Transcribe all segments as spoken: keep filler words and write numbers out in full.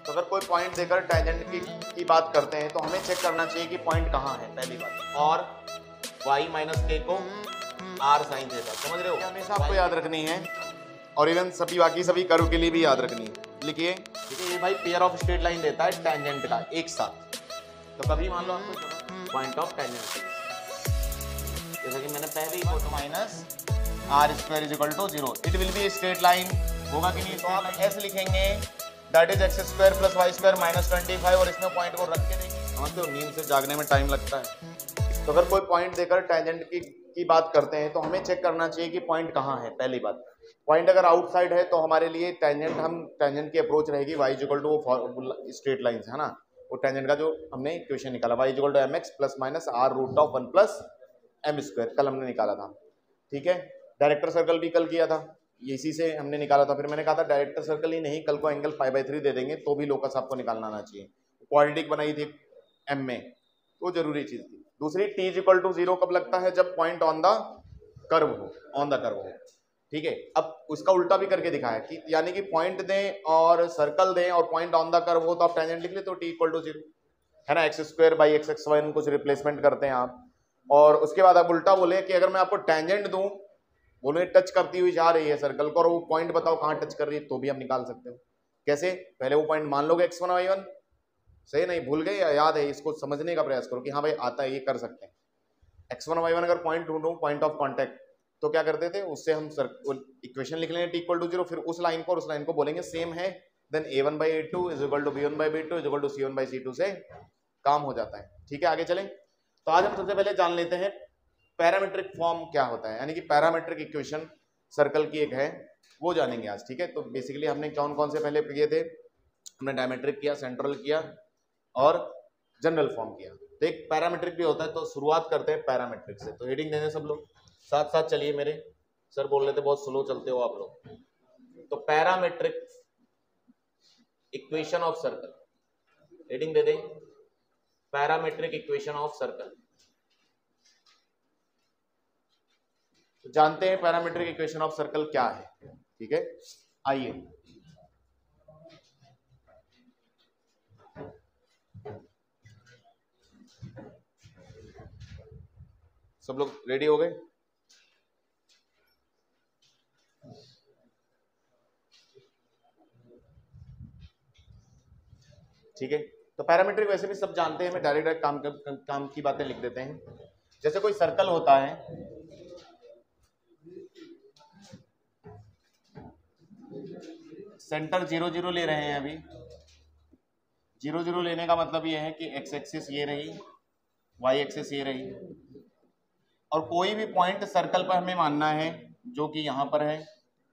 तो अगर कोई पॉइंट देकर टेंजेंट की की बात करते हैं तो हमें चेक करना चाहिए कि पॉइंट कहाँ है पहली बात, और y माइनस के को r साइन थीटा, समझ रहे हो, हमेशा आपको याद रखनी है और इवन सभी बाकी सभी कर्व के लिए भी याद रखनी है। लिखिए ठीक है, ये भाई पेयर ऑफ स्ट्रेट लाइन देता है टेंजेंट का एक साथ, तो कभी मान लो आपको पॉइंट ऑफ टेंजेंट, जैसा कि मैंने पहले ही बोला minus R square is equal to zero, it will be straight line, होगा कि नहीं, तो आप ऐसे लिखेंगे that is X square plus Y square minus twenty five, और इसमें पॉइंट को रख के देखिए, समझते हो, नींद से जागने में टाइम लगता है। तो अगर कोई पॉइंट देकर टेंजेंट की की बात करते हैं तो हमें चेक करना चाहिए कि पॉइंट कहाँ है पहली बात। पॉइंट अगर आउटसाइड है तो हमारे लिए टेंजेंट, हम टेंजेंट की अप्रोच रहेगी वाई इज इक्वल टू वो स्ट्रेट लाइन है ना, वो टेंजेंट का जो हमने इक्वेशन निकाला Y is equal to M X plus minus R root of one plus M square, कल हमने निकाला था, ठीक है। डायरेक्टर सर्कल भी कल किया था, इसी से हमने निकाला था, फिर मैंने कहा था डायरेक्टर सर्कल ही नहीं, कल को एंगल फाइव बाई थ्री दे देंगे तो भी लोकस आपको निकालना आना चाहिए, क्वाड्रेटिक बनाई थी एम में, तो जरूरी चीज थी। दूसरी T is equal to zero कब लगता है, जब पॉइंट ऑन द कर्व हो, ऑन द कर्व हो, ठीक है। अब उसका उल्टा भी करके दिखाया कि यानी कि पॉइंट दें और सर्कल दें और पॉइंट ऑन द कर्व हो तो आप टेंजेंट लिख ले, तो टी इक्वल टू जीरो है ना, X square by X X Y कुछ रिप्लेसमेंट करते हैं आप, और उसके बाद आप उल्टा बोले कि अगर मैं आपको टेंजेंट दूं, बोले टच करती हुई जा रही है सर्कल को और वो पॉइंट बताओ कहाँ टच कर रही है, तो भी हम निकाल सकते हो। कैसे, पहले वो पॉइंट मान लोगे एक्स वन वाई वन, सही नहीं भूल गए या याद है, इसको समझने का प्रयास करो कि हाँ भाई आता है, ये कर सकते हैं। एक्स वन वाई वन अगर पॉइंट ढूंढूं, पॉइंट ऑफ कॉन्टैक्ट, तो क्या करते थे, उससे हम इक्वेशन लिख लेंगे टी इक्वल टू जीरो, फिर उस लाइन को और उस लाइन को बोलेंगे सेम है, then A one by A two is equal to B one by B two is equal to C one by C two से काम हो जाता है, ठीक है। आगे चलें, तो आज हम सबसे पहले जान लेते हैं पैरामीट्रिक फॉर्म क्या होता है, यानी कि पैरामीट्रिक इक्वेशन सर्कल की एक है, वो जानेंगे आज, ठीक है। तो बेसिकली हमने कौन कौन से पहले किए थे, हमने डायमेट्रिक किया, सेंट्रल किया और जनरल फॉर्म किया, तो एक पैरामीट्रिक भी होता है। तो शुरुआत करते हैं पैरामीट्रिक से, तो हेडिंग देने सब लोग साथ साथ चलिए, मेरे सर बोल रहे थे बहुत स्लो चलते हो आप लोग। तो parametric equation of circle, heading दे दे पैरामीट्रिक इक्वेशन ऑफ सर्कल। तो जानते हैं पैरामीट्रिक इक्वेशन ऑफ सर्कल क्या है, ठीक है। आइए सब लोग रेडी हो गए, ठीक है। तो पैरामीट्रिक वैसे भी सब जानते हैं, मैं डायरेक्ट डायरेक्ट काम कर, काम की बातें लिख देते हैं। जैसे कोई सर्कल होता है, सेंटर जीरो जीरो ले रहे हैं, अभी जीरो जीरो लेने का मतलब ये है कि एक्स एक्सिस ये रही, वाई एक्सिस ये रही, और कोई भी पॉइंट सर्कल पर हमें मानना है जो कि यहां पर है,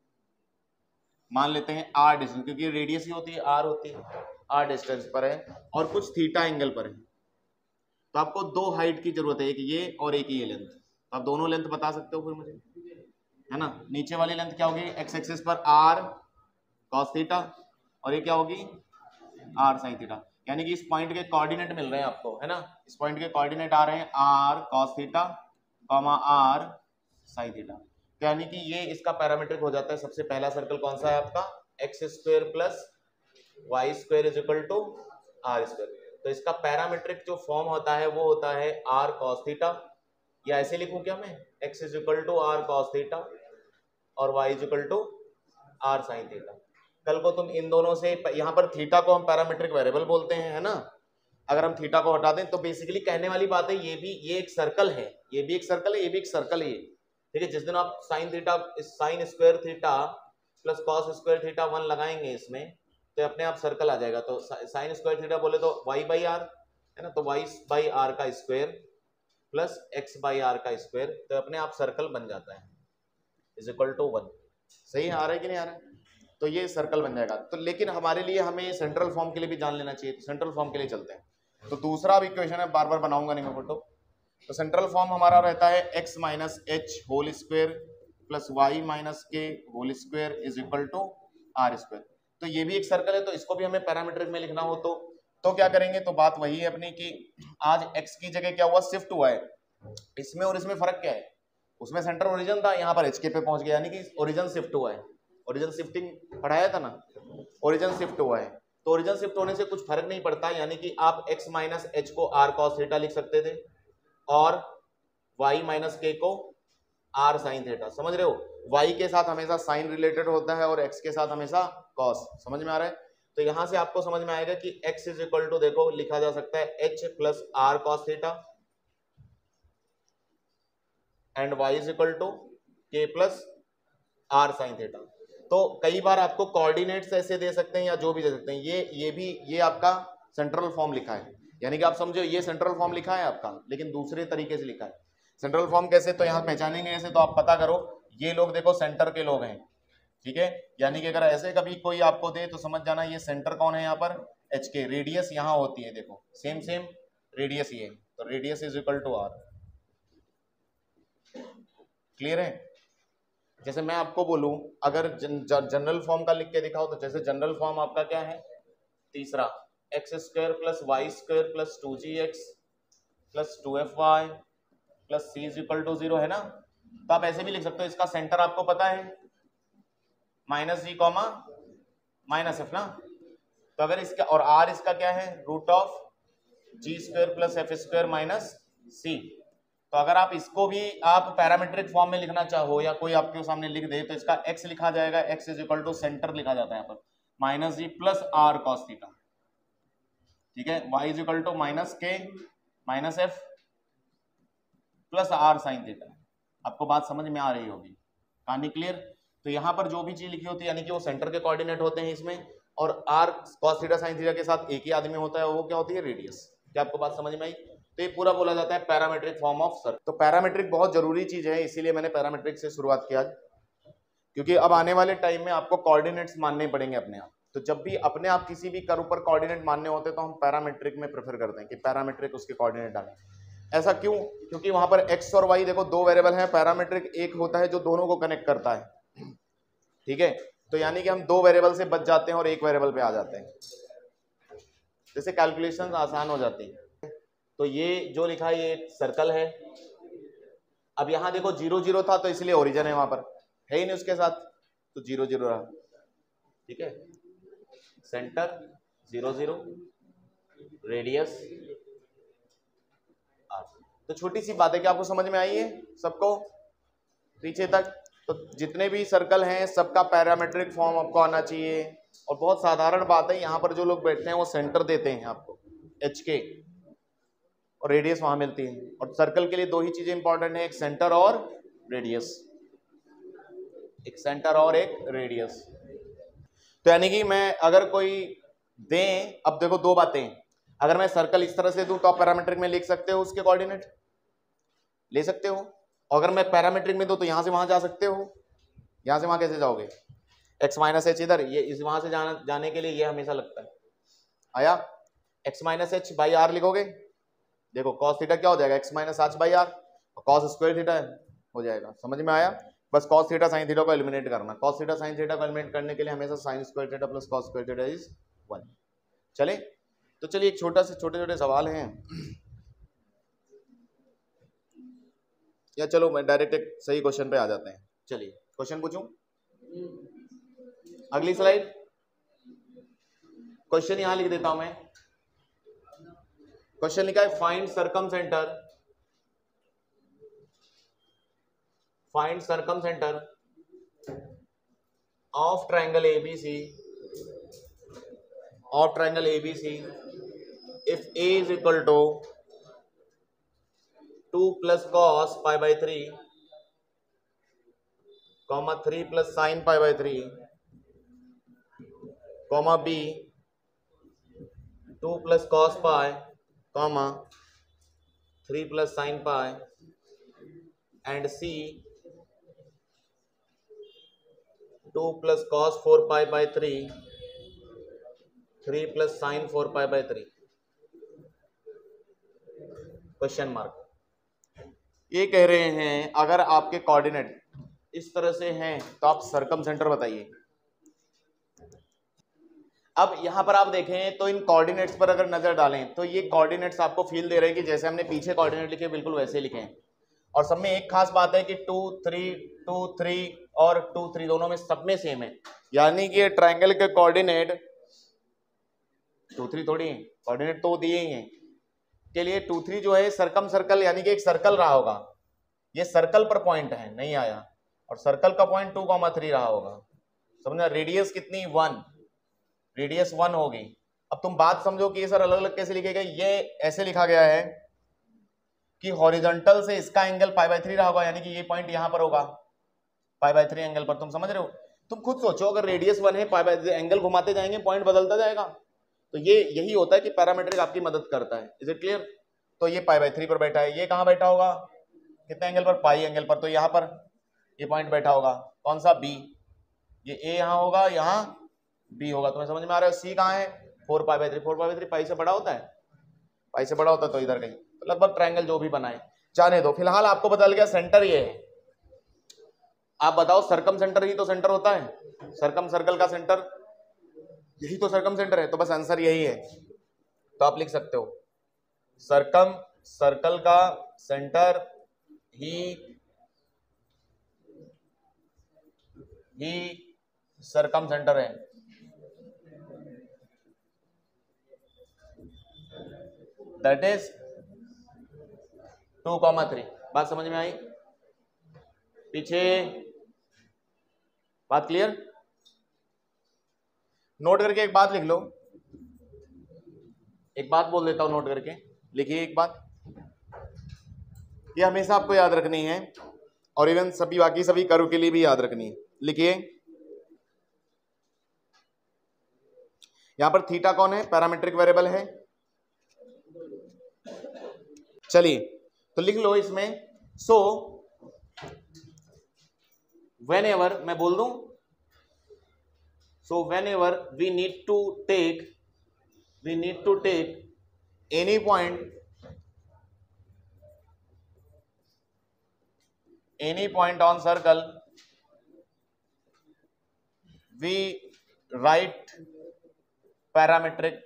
मान लेते हैं आर डिस्टेंस, क्योंकि रेडियस ही होती है आर होती है, आर डिस्टेंस पर है और कुछ थीटा एंगल पर है, तो आपको दो हाइट की जरूरत है, एक ये और एक ये लेंथ, तो आप दोनों लेंथ बता सकते हो फिर मुझे, है ना। नीचे वाली लेंथ क्या होगी, एक्स एक्सिस पर आर कॉस थीटा, और ये क्या होगी आर साइन थीटा, यानी कि इस पॉइंट के कोऑर्डिनेट मिल रहे हैं आपको, है ना, इस पॉइंट के कोऑर्डिनेट आ रहे हैं R cos theta comma R sine theta, तो यानी कि ये इसका पैरामीट्रिक हो जाता है। सबसे पहला सर्कल कौन सा है आपका, X square plus Y square is equal to R square, तो इसका पैरामीट्रिक जो फॉर्म होता है वो होता है आर कॉस थीटा, या ऐसे लिखूं क्या मैं, X is equal to R cos theta और Y is equal to R sine theta. कल को तुम इन दोनों से, यहाँ पर थीटा को हम पैरामीट्रिक वेरिएबल बोलते हैं, है ना, अगर हम थीटा को हटा दें तो बेसिकली कहने वाली बात है, ये भी ये एक सर्कल है, ये भी एक सर्कल है, ये भी एक सर्कल है, ठीक है। जिस दिन आप sine theta sine square theta plus cos square theta one लगाएंगे इसमें, तो अपने आप सर्कल आ जाएगा। तो साइन स्क्वायर थीटा बोले तो वाई बाई आर है ना, तो वाई बाई आर का square plus X by R का स्क्वायर, तो अपने आप सर्कल बन जाता है, इज इक्वल टू वन। सही आ रहा है कि नहीं आ रहा है, तो ये सर्कल बन जाएगा। तो लेकिन हमारे लिए हमें सेंट्रल फॉर्म के लिए भी जान लेना चाहिए, तो सेंट्रल फॉर्म के लिए चलते हैं। तो दूसरा भी इक्वेशन है, बार बार बनाऊंगा नहीं मैं फोटो। तो सेंट्रल फॉर्म हमारा रहता है X minus H whole square plus Y minus K whole square is equal to R square. तो ये भी एक सर्कल है, तो इसको भी हमें पैरामीट्रिक में लिखना हो तो तो क्या करेंगे, तो बात वही है अपनी कि आज x की जगह क्या हुआ, शिफ्ट हुआ है, इसमें और इसमें फर्क क्या है, उसमें सेंटर ओरिजिन था, यहाँ पर hk पे पहुंच गया, यानी कि ओरिजिन शिफ्ट हुआ है। ओरिजिन शिफ्टिंग पढ़ाया था ना, ओरिजिन शिफ्ट हुआ है, तो ओरिजिन शिफ्ट होने से कुछ फर्क नहीं पड़ता, यानी कि आप x माइनस एच को r cos थीटा लिख सकते थे और y माइनस के को r sin थीटा। समझ रहे हो, y के साथ हमेशा साइन रिलेटेड होता है और x के साथ हमेशा cos। समझ में आ रहा है? तो यहां से आपको समझ में आएगा कि x इज इक्वल टू, देखो लिखा जा सकता है h plus R cos theta and y is equal to k plus R sine theta. तो कई बार आपको कोऑर्डिनेट्स ऐसे दे सकते हैं या जो भी दे सकते हैं, ये ये भी ये आपका सेंट्रल फॉर्म लिखा है, यानी कि आप समझो ये सेंट्रल फॉर्म लिखा है आपका, लेकिन दूसरे तरीके से लिखा है। सेंट्रल फॉर्म कैसे, तो यहाँ पहचानेंगे ऐसे, तो आप पता करो ये लोग देखो सेंटर के लोग हैं, ठीक है, यानी कि अगर ऐसे कभी कोई आपको दे तो समझ जाना ये सेंटर कौन है, यहाँ पर एच के, रेडियस यहाँ होती है, देखो सेम सेम रेडियस ये, तो radius is equal to R. Clear है? जैसे मैं आपको बोलूं अगर जन, जनरल फॉर्म का लिख के दिखाओ, तो जैसे जनरल फॉर्म आपका क्या है, तीसरा X square plus Y square plus two G X plus two F Y plus C is equal to zero है ना। तो आप ऐसे भी लिख सकते हो, इसका सेंटर आपको पता है minus G comma minus F ना, तो अगर इसका और आर इसका क्या है, root of G square plus F square minus C. तो अगर आप इसको भी आप पैरामीट्रिक फॉर्म में लिखना चाहो या कोई आपके सामने लिख दे, तो इसका x लिखा जाएगा, x is equal to centre लिखा जाता है यहाँ पर minus G plus R cos theta, ठीक है, y is equal to minus K minus F plus R sine theta. आपको बात समझ में आ रही होगी, कहानी क्लियर? तो यहाँ पर जो भी चीज लिखी होती है यानी कि वो सेंटर के कोऑर्डिनेट होते हैं इसमें, और r cos theta sin theta के साथ एक ही आदमी होता है, वो क्या होती है, रेडियस। क्या आपको बात समझ में आई? तो ये पूरा बोला जाता है पैरामीट्रिक फॉर्म ऑफ सर्कल। तो पैरामीट्रिक बहुत जरूरी चीज है, इसीलिए मैंने पैरामीट्रिक से शुरुआत किया, क्योंकि अब आने वाले टाइम में आपको कोऑर्डिनेट्स मानने पड़ेंगे अपने आप। तो जब भी अपने आप किसी भी कर्व पर कोऑर्डिनेट मानने होते हैं तो हम पैरामीट्रिक में प्रेफर करते हैं कि पैरामीट्रिक उसके कोऑर्डिनेट डालें। ऐसा क्यों? क्योंकि वहां पर x और y देखो दो वेरिएबल हैं, पैरामीट्रिक एक होता है जो दोनों को कनेक्ट करता है, ठीक है। तो यानी कि हम दो वेरिएबल से बच जाते हैं और एक वेरिएबल पे आ जाते हैं, जैसे कैलकुलेशन आसान हो जाती है। तो ये जो लिखा है ये एक सर्कल है। अब यहाँ देखो जीरो जीरो था तो इसलिए ओरिजिन है, वहां पर है ही नहीं उसके साथ, तो जीरो जीरो रहा, ठीक है। Centre zero zero, radius R. तो छोटी सी बात है कि आपको समझ में आई है सबको पीछे तक? तो जितने भी सर्कल हैं सबका पैरामीट्रिक फॉर्म आपको आना चाहिए, और बहुत साधारण बात है, यहाँ पर जो लोग बैठते हैं वो सेंटर देते हैं आपको एच के, और रेडियस वहां मिलती है। और सर्कल के लिए दो ही चीजें इंपॉर्टेंट है, एक सेंटर और रेडियस, एक सेंटर और एक रेडियस। तो यानी कि मैं अगर कोई दें, अब देखो दो बातें, अगर मैं सर्कल इस तरह से दूं तो आप पैरामीट्रिक में लिख सकते हो, उसके कोऑर्डिनेट ले सकते हो, और अगर मैं पैरामीट्रिक में दूं तो यहां से वहां जा सकते हो। यहां से वहां कैसे जाओगे? x माइनस एच इधर, ये इस वहां से जाना जाने के लिए ये हमेशा लगता है, आया x minus H by R लिखोगे, देखो cos थीटा क्या हो जाएगा, x minus H by R, cos square theta हो जाएगा। समझ में आया? बस cos थीटा sin थीटा को एलिमिनेट करना, cos थीटा sin थीटा को एलिमिनेट करने के लिए हमेशा sin square theta plus cos square theta is one. चले तो चलिए एक छोटा से छोटे छोटे सवाल हैं, या चलो मैं डायरेक्ट एक सही क्वेश्चन पे आ जाते हैं। चलिए क्वेश्चन पूछूं, अगली स्लाइड। क्वेश्चन यहां लिख देता हूं मैं। क्वेश्चन लिखा है find circumcentre, find circumcentre of triangle ABC, of triangle ABC if a is equal to two plus cos pi by three, comma three plus sin pi by three, comma b two plus cos pi, comma three plus sin pi, and c two plus cos four pi by three, three plus sin four pi by three. Question mark. ये कह रहे हैं अगर आपके coordinate इस तरह से हैं तो आप सर्कम सेंटर बताइए। अब यहां पर आप देखें तो इन कोऑर्डिनेट्स पर अगर नजर डालें तो ये कोऑर्डिनेट्स आपको फील दे रहे हैं कि जैसे हमने पीछे कोऑर्डिनेट लिखे बिल्कुल वैसे लिखे हैं। और सब में एक खास बात है कि टू थ्री टू थ्री और टू थ्री दोनों में सब में सेम है, यानी कि ये ट्रायंगल के कोऑर्डिनेट टू थ्री थोड़ी है, कोऑर्डिनेट तो दिए ही हैं के लिए। टू थ्री जो है सरकम सर्कल यानी कि एक सर्कल रहा होगा, ये सर्कल पर पॉइंट है, नहीं आया, और सर्कल का पॉइंट टू कॉमा थ्री रहा होगा, समझना। रेडियस कितनी, वन, रेडियस वन होगी। अब तुम बात समझो कि ये सर अलग अलग कैसे लिखे गए, ये ऐसे लिखा गया है कि हॉरिजॉन्टल से इसका एंगल पाई बाय थ्री रहा होगा, यानी कि ये पॉइंट यहां पर होगा पाई बाय थ्री एंगल पर। तुम समझ रहे हो? तुम खुद सोचो, अगर रेडियस वन है, पाई बाय थ्री, एंगल घुमाते जाएंगे पॉइंट बदलता जाएगा, तो ये यही होता है कि पैरामीट्रिक आपकी मदद करता है। Is it clear? तो ये पाई बाय थ्री पर बैठा है, ये कहां बैठा होगा, कितने एंगल पर, पाई एंगल पर, तो यहाँ पर ये पॉइंट बैठा होगा, कौन सा, बी। ये ए यहाँ होगा, यहाँ बी होगा। तुम्हें समझ में आ रहा है? सी कहाँ है, four pi by three, four pi by three pi से बड़ा होता है, पाई से बड़ा होता है तो इधर कहीं, तो लगभग ट्रायंगल जो भी बनाए जाने दो। फिलहाल आपको बदल गया सेंटर ये है। आप बताओ, सरकम सेंटर ही तो सेंटर होता है, सरकम सर्कल का सेंटर यही तो सरकम सेंटर है, तो बस आंसर यही है। तो आप लिख सकते हो सरकम सर्कल का सेंटर ही ही सरकम सेंटर है। That is two comma three. बात समझ में आई? पीछे बात क्लियर? नोट करके एक बात लिख लो, एक बात बोल देता हूं, नोट करके लिखिए एक बात, ये हमेशा आपको याद रखनी है, और इवन सभी बाकी सभी कर्व के लिए भी याद रखनी है। लिखिए, यहां पर थीटा कौन है, पैरामीट्रिक वेरिएबल है। चलिए तो लिख लो इसमें, सो वेन एवर, मैं बोल दूं, so whenever we need to take we need to take any point any point on circle, we write parametric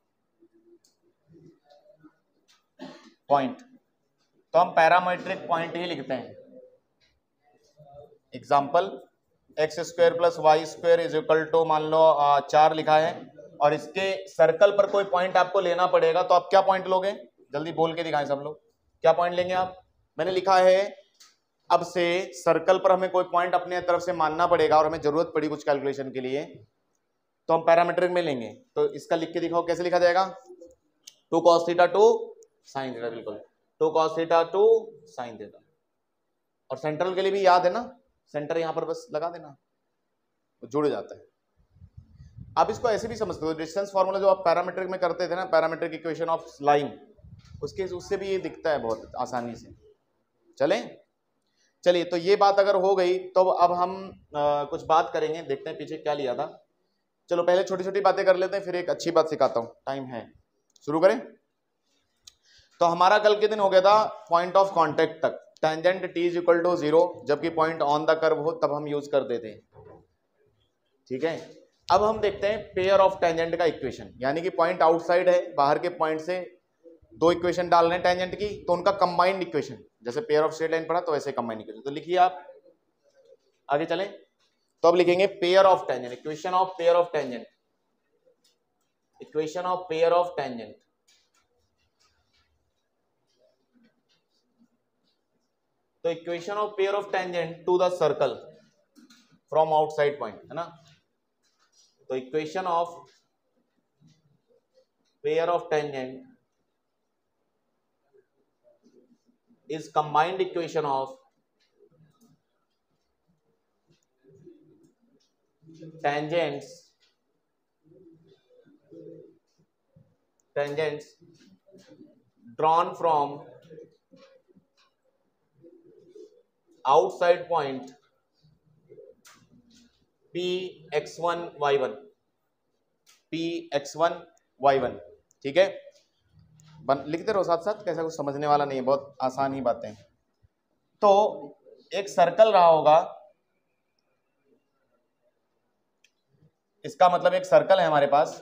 point। तो हम पैरामीट्रिक पॉइंट ही लिखते हैं। Example, X square plus Y square is equal to, मान लो चार लिखा है, और इसके सर्कल पर कोई पॉइंट आपको लेना पड़ेगा, तो आप क्या पॉइंट लोगे, जल्दी बोल के दिखाएं सब लोग, क्या पॉइंट लेंगे आप? मैंने लिखा है अब से सर्कल पर हमें कोई पॉइंट अपने तरफ से मानना पड़ेगा, और हमें जरूरत पड़ी कुछ कैलकुलेशन के लिए, तो हम पैरामीट्रिक में लेंगे। तो इसका लिख के दिखाओ, कैसे लिखा जाएगा, two cos theta two sine theta, बिल्कुल two cos theta two sine theta. और सेंट्रल के लिए भी याद है ना, सेंटर यहां पर बस लगा देना, तो जुड़ जाता है। आप इसको ऐसे भी समझते हो, डिस्टेंस फॉर्मूला जो आप पैरामीट्रिक में करते थे ना, पैरामीट्रिक इक्वेशन ऑफ लाइन, उसके उससे भी ये दिखता है बहुत आसानी से। चले, चलिए तो ये बात अगर हो गई, तो अब हम आ, कुछ बात करेंगे, देखते हैं पीछे क्या लिया था। चलो पहले छोटी छोटी बातें कर लेते हैं, फिर एक अच्छी बात सिखाता हूं, टाइम है, शुरू करें। तो हमारा कल के दिन हो गया था पॉइंट ऑफ कांटेक्ट तक, tangent T is equal to zero, जबकि पॉइंट ऑन द कर्व हो तब हम यूज करते थे, ठीक है। अब हम देखते हैं पेयर ऑफ टेंजेंट का इक्वेशन, यानी कि पॉइंट आउटसाइड है, बाहर के पॉइंट से दो इक्वेशन डाल रहे हैं टेंजेंट की, तो उनका कंबाइंड इक्वेशन, जैसे पेयर ऑफ स्ट्रेट लाइन पढ़ा तो वैसे कंबाइंड इक्वेशन। तो लिखिए आप, आगे चलें। तो अब लिखेंगे pair of tangent, equation of pair of tangent, equation of pair of tangent. तो equation of pair of tangent to the circle from outside point, है ना। तो equation of pair of tangent is combined equation of tangents tangents drawn from outside point p x one y one, p x one y one, ठीक है। बन लिखते रहो साथ साथ, कैसा कुछ समझने वाला नहीं है, बहुत आसान ही बातें। तो एक सर्कल रहा होगा, इसका मतलब एक सर्कल है हमारे पास,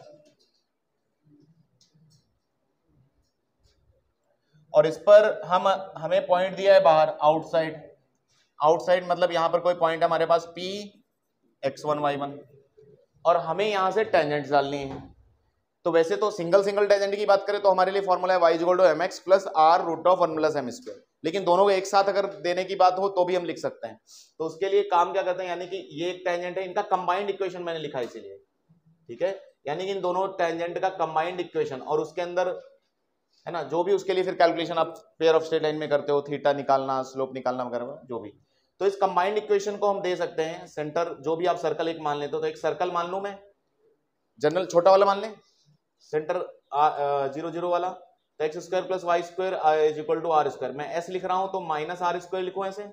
और इस पर हम हमें पॉइंट दिया है बाहर आउटसाइड, आउटसाइड मतलब यहां पर कोई पॉइंट है हमारे पास P X one Y one, और हमें यहां से टेंजेंट्स डालनी है। तो वैसे तो सिंगल सिंगल टेंजेंट की बात करें तो हमारे लिए फॉर्मूला है Y is equal to M X plus R root of one plus M square, लेकिन दोनों को एक साथ अगर देने की बात हो तो भी हम लिख सकते हैं। तो उसके लिए काम क्या करते हैं, यानी कि ये एक टेंजेंट है, इनका कंबाइंड इक्वेशन मैंने लिखा है इसीलिए, ठीक है, यानी कि इन दोनों टेंजेंट का कंबाइंड इक्वेशन, और उसके अंदर है ना जो भी उसके लिए फिर कैलकुलेशन आप पेयर ऑफ स्ट्रेट लाइन में करते हो, थीटा निकालना, स्लोप निकालना वगैरह जो भी, तो इस कंबाइंड इक्वेशन को हम दे सकते हैं सेंटर, जो भी आप सर्कल एक मान लेते हो, तो एक सर्कल मान लूं मैं, जनरल छोटा वाला मान लें, सेंटर जीरो जीरो वाला, तो X square plus Y square is equal to R square, मैं एस लिख रहा हूं तो माइनस आर स्क्वायर लिखूं ऐसे।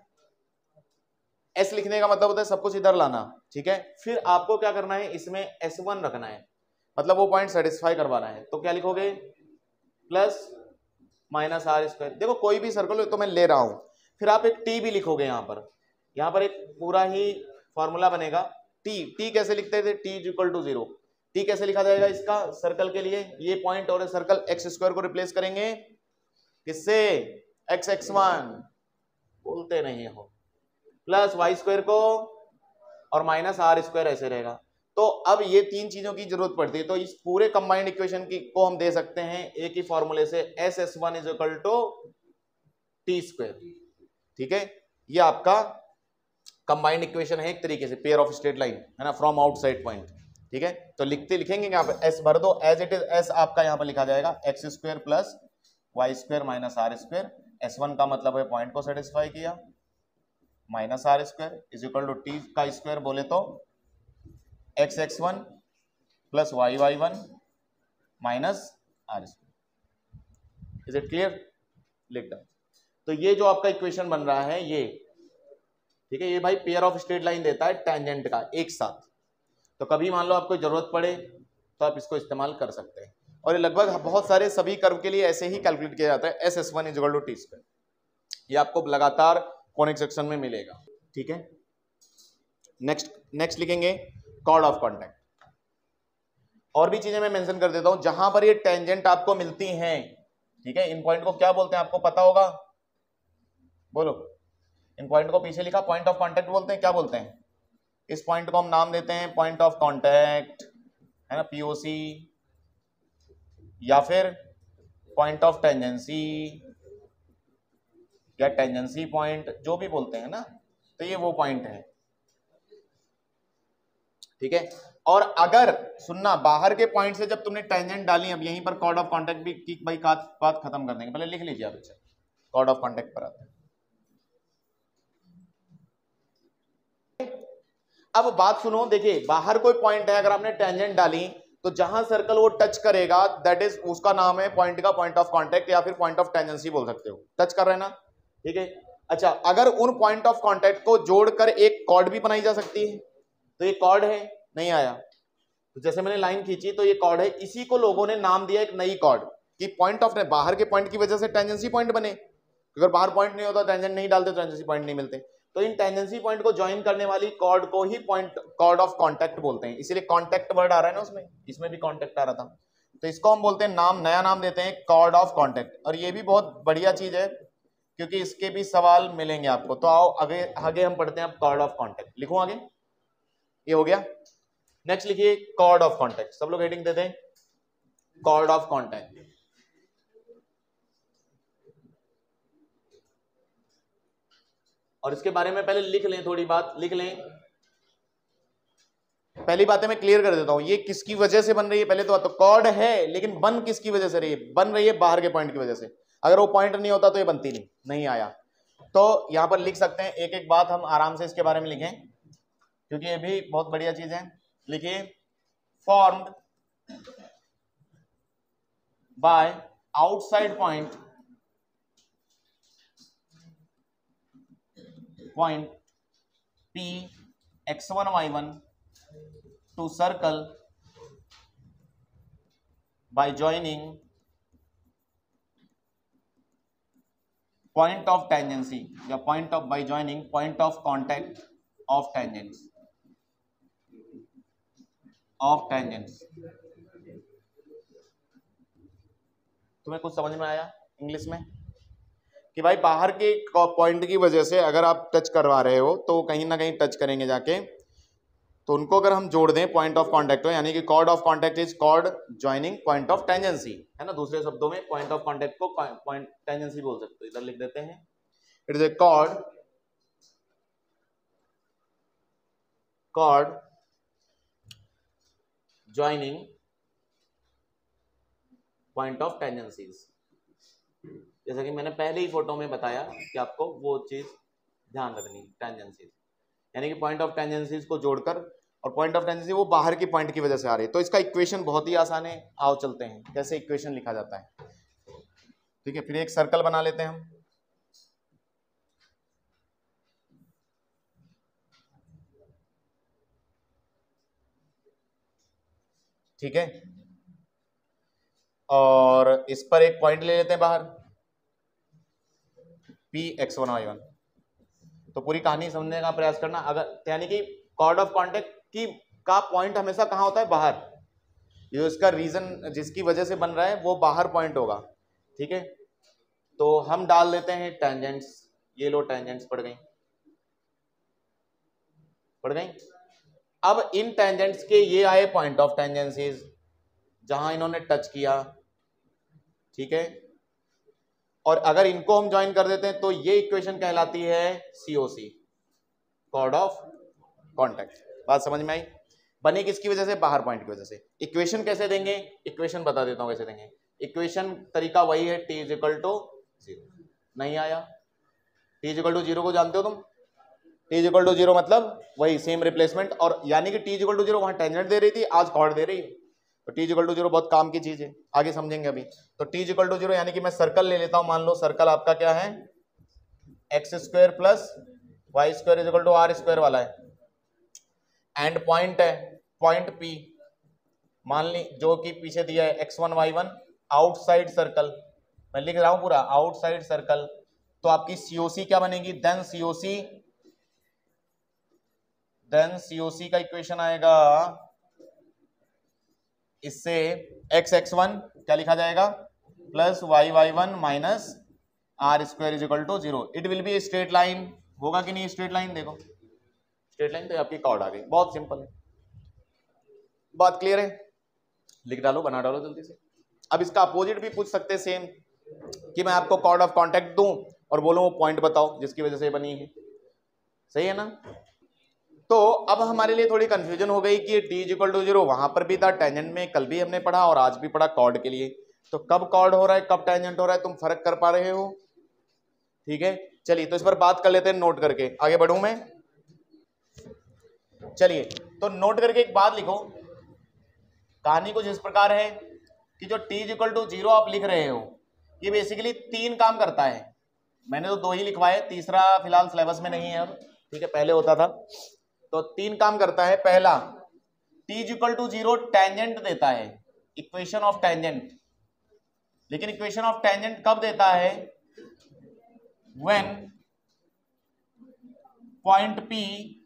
एस लिखने का मतलब होता है सब कुछ इधर लाना, ठीक है। फिर आपको क्या करना है, इसमें एस वन रखना है, मतलब वो पॉइंट सेटिस्फाई करवाना है, तो क्या लिखोगे, प्लस माइनस आर स्क्वायर। देखो कोई भी सर्कल तो मैं ले रहा हूं, फिर आप एक टी भी लिखोगे यहां पर, यहां पर एक पूरा ही फॉर्मूला बनेगा। टी टी कैसे लिखते थे, T is equal to zero, T कैसे लिखा जाएगा इसका, सर्कल के लिए ये पॉइंट और सर्कल एक्स स्क्वायर को रिप्लेस करेंगे किससे, एक्स एक्स वन, बोलते नहीं हो, प्लस वाई स्क्वायर को और माइनस आर स्क्वायर ऐसे रहेगा। तो अब ये तीन चीजों की जरूरत पड़ती है, तो इस पूरे कंबाइंड इक्वेशन की को हम दे सकते हैं एक ही फॉर्मूले से, S S one is equal to T square, ठीक है। ये आपका कंबाइंड इक्वेशन है एक तरीके से, पेयर ऑफ स्ट्रेट लाइन है ना, फ्रॉम आउटसाइड पॉइंट, ठीक है। तो लिखते लिखेंगे यहाँ पे एस भर दो, एज इट इज एस आपका यहाँ पर लिखा जाएगा X square plus Y square minus R square, S one का मतलब है पॉइंट को सेटिस्फाई किया, minus R square is equal to T का स्क्वायर बोले तो X X one plus Y Y one minus R square. Is it clear, लिख down. तो ये जो आपका इक्वेशन बन रहा है ये, ठीक है, ये भाई पेयर ऑफ स्ट्रेट लाइन देता है टेंजेंट का एक साथ, तो कभी मान लो आपको जरूरत पड़े तो आप इसको इस्तेमाल कर सकते हैं, और ये लगभग बहुत सारे सभी कर्व के लिए ऐसे ही कैलकुलेट किया जाता है, S S one is equal to T square, ये आपको लगातार कॉनिक सेक्शन में मिलेगा, ठीक है। नेक्स्ट नेक्स्ट लिखेंगे कॉर्ड ऑफ कॉन्टैक्ट। और भी चीजें मैं मेंशन कर देता हूं, जहां पर ये टेंजेंट आपको मिलती हैं, ठीक है, इन पॉइंट को क्या बोलते हैं आपको पता होगा, बोलो, इन पॉइंट को पीछे लिखा, पॉइंट ऑफ कॉन्टैक्ट बोलते हैं, क्या बोलते हैं, इस पॉइंट को हम नाम देते हैं पॉइंट ऑफ कॉन्टैक्ट, है ना, पीओसी, या फिर पॉइंट ऑफ टेंजेंसी या टेंजेंसी पॉइंट, जो भी बोलते हैं ना, तो ये वो पॉइंट है, ठीक है। और अगर सुनना, बाहर के पॉइंट से जब तुमने टेंजेंट डाली, अब यहीं पर कॉर्ड ऑफ कॉन्टैक्ट भी की भाई बात खत्म कर देंगे, पहले लिख लीजिए आप, अच्छा कॉर्ड ऑफ कॉन्टैक्ट पर आते हैं। अब बात सुनो, देखिए बाहर कोई पॉइंट है, अगर आपने टेंजेंट डाली तो जहां सर्कल वो टच करेगा दैट इज, उसका नाम है पॉइंट का पॉइंट ऑफ कांटेक्ट, या फिर पॉइंट ऑफ टेंजेंसी बोल सकते हो, टच कर रहे हैं ना, ठीक है। अच्छा, अगर उन पॉइंट ऑफ कांटेक्ट को जोड़कर एक कॉर्ड भी बनाई जा सकती है, तो ये कॉर्ड है, नहीं आया, तो जैसे मैंने लाइन खींची तो ये कॉर्ड है, इसी को लोगों ने नाम दिया एक नई कॉर्ड, कि पॉइंट ऑफ, बाहर के पॉइंट की वजह से टेंजेंसी पॉइंट बने, अगर बाहर पॉइंट नहीं होता, टेंजेंट नहीं डालते, टेंजेंसी पॉइंट नहीं मिलते, तो इन टेंजेंसी पॉइंट को ज्वाइन करने वाली कॉर्ड को ही पॉइंट कॉर्ड ऑफ कांटेक्ट बोलते हैं, इसीलिए कांटेक्ट वर्ड आ रहा है ना उसमें, इसमें भी कांटेक्ट आ रहा था, तो इसको हम बोलते हैं नाम, नया नाम देते हैं कॉर्ड ऑफ कांटेक्ट। और ये भी बहुत बढ़िया चीज है क्योंकि इसके भी सवाल मिलेंगे आपको। तो आओ आगे आगे हम पढ़ते हैं, कॉर्ड ऑफ कांटेक्ट लिखूं आगे, ये हो गया। नेक्स्ट लिखिए कॉर्ड ऑफ कांटेक्ट, सब लोग हेडिंग दे दें कॉर्ड ऑफ कांटेक्ट। और इसके बारे में पहले लिख लें, थोड़ी बात लिख लें, पहली बातें मैं क्लियर कर देता हूं, ये किसकी वजह से बन रही है, पहले तो तो कॉर्ड है, लेकिन बन किसकी वजह से रही है, बन रही है बाहर के पॉइंट की वजह से, अगर वो पॉइंट नहीं होता तो ये बनती नहीं, नहीं आया। तो यहां पर लिख सकते हैं, एक एक बात हम आराम से इसके बारे में लिखें क्योंकि ये भी बहुत बढ़िया चीज है। लिखिए formed by outside point point P x one y one to circle by joining point of tangency या point of by joining point of contact of tangents of tangents। तुम्हें कुछ समझ में आया इंग्लिश में कि भाई बाहर के पॉइंट की वजह से अगर आप टच करवा रहे हो तो कहीं ना कहीं टच करेंगे जाके, तो उनको अगर हम जोड़ दें पॉइंट ऑफ कॉन्टेक्ट हो, यानी कि chord of contact is chord joining point of tangency, है ना। दूसरे शब्दों में पॉइंट ऑफ कॉन्टेक्ट को पॉइंट टेंजेंसी बोल सकते हो। इधर लिख देते हैं, it is a chord chord joining point of tangencies. जैसा कि मैंने पहले ही फोटो में बताया कि आपको वो चीज ध्यान रखनी, टेंजेंसीज यानी कि पॉइंट ऑफ टेंजेंसीज को जोड़कर, और पॉइंट ऑफ टेंजेंसी वो बाहर की पॉइंट की वजह से आ रही है। तो इसका इक्वेशन बहुत ही आसान है, आओ चलते हैं कैसे इक्वेशन लिखा जाता है। ठीक है, फिर एक सर्कल बना लेते हैं हम। ठीक है, और इस पर एक पॉइंट ले लेते हैं बाहर, P X one Y one. तो पूरी कहानी समझने का प्रयास करना, अगर यानी कि कॉर्ड ऑफ कॉन्टेक्ट की का पॉइंट हमेशा कहाँ होता है, बाहर। ये इसका रीजन जिसकी वजह से बन रहा है वो बाहर पॉइंट होगा। ठीक है, तो हम डाल देते हैं टेंजेंट्स। ये लो टेंजेंट्स पड़ गई पड़ गई अब इन टेंजेंट्स के ये आए पॉइंट ऑफ टेंजेंसीज जहां इन्होंने टच किया। ठीक है, और अगर इनको हम ज्वाइन कर देते हैं तो ये इक्वेशन कहलाती है सीओसी, कॉर्ड ऑफ कॉन्टेक्ट। बात समझ में आई? बनी किसकी वजह से, बाहर पॉइंट की वजह से। इक्वेशन कैसे देंगे, इक्वेशन बता देता हूं कैसे देंगे। इक्वेशन तरीका वही है, T is equal to zero. नहीं आया, T is equal to zero को जानते हो तुम, T is equal to zero मतलब वही सेम रिप्लेसमेंट, और यानी कि T is equal to zero वहां टेंजेंट दे रही थी, आज कॉर्ड दे रही है। तो T is equal to zero बहुत काम की चीज है, आगे समझेंगे अभी। तो T is equal to zero यानी कि मैं सर्कल ले लेता हूं, मान लो सर्कल आपका क्या है, X square plus Y square is equal to R square वाला है, एंड पॉइंट है पॉइंट पी, मान ली जो कि पीछे दिया है X one Y one, outside circle, मैं लिख रहा हूं पूरा आउटसाइड सर्कल। तो आपकी सीओसी क्या बनेगी, देन सीओसी देन सीओसी का इक्वेशन आएगा, इससे एक्स एक्स वन क्या लिखा जाएगा, plus Y Y one minus R square is equal to zero. It will be straight line, होगा कि नहीं स्ट्रेट लाइन, देखो स्ट्रेट लाइन, तो आपकी कॉर्ड आ गई। बहुत सिंपल है, बात क्लियर है? लिख डालो, बना डालो जल्दी से। अब इसका अपोजिट भी पूछ सकते हैं सेम, कि मैं आपको कॉर्ड ऑफ कॉन्टेक्ट दूं और बोलूं वो पॉइंट बताओ जिसकी वजह से बनी है। सही है ना? तो अब हमारे लिए थोड़ी कंफ्यूजन हो गई कि T is equal to zero वहां पर भी था, टेंजेंट में कल भी हमने पढ़ा और आज भी पढ़ा कॉर्ड के लिए। तो कब कॉर्ड हो रहा है कब टेंजेंट हो रहा है, तुम फर्क कर पा रहे हो? ठीक है, चलिए तो इस पर बात कर लेते हैं, नोट करके आगे बढ़ूं मैं। चलिए तो नोट करके एक बात लिखो, कहानी कुछ इस प्रकार है कि जो T is equal to zero आप लिख रहे हो, ये बेसिकली तीन काम करता है। मैंने तो दो ही लिखवाए, तीसरा फिलहाल सिलेबस में नहीं है अब। ठीक है, पहले होता था। तो तीन काम करता है। पहला, T is equal to zero tangent देता है, इक्वेशन ऑफ टेंजेंट। लेकिन इक्वेशन ऑफ टेंजेंट कब देता है, when point P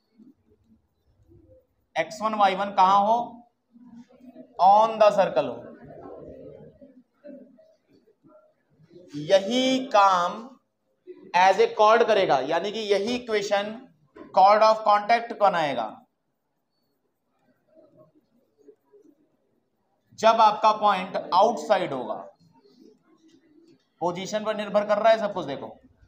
X one Y one कहां हो, ऑन द सर्कल हो। यही काम एज ए कॉर्ड करेगा, यानी कि यही इक्वेशन कॉर्ड ऑफ कॉन्टेक्ट बनाएगा जब आपका पॉइंट आउटसाइड होगा। पोजीशन पर निर्भर कर रहा है सब कुछ, देखो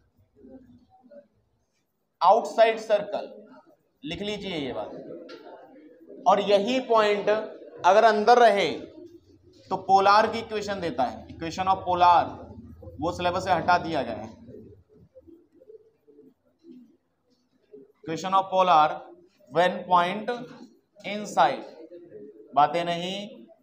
आउटसाइड सर्कल लिख लीजिए ये बात। और यही पॉइंट अगर अंदर रहे तो पोलार की इक्वेशन देता है, इक्वेशन ऑफ पोलार, वो सिलेबस से हटा दिया गया है। Equation of polar when point inside, बातें नहीं।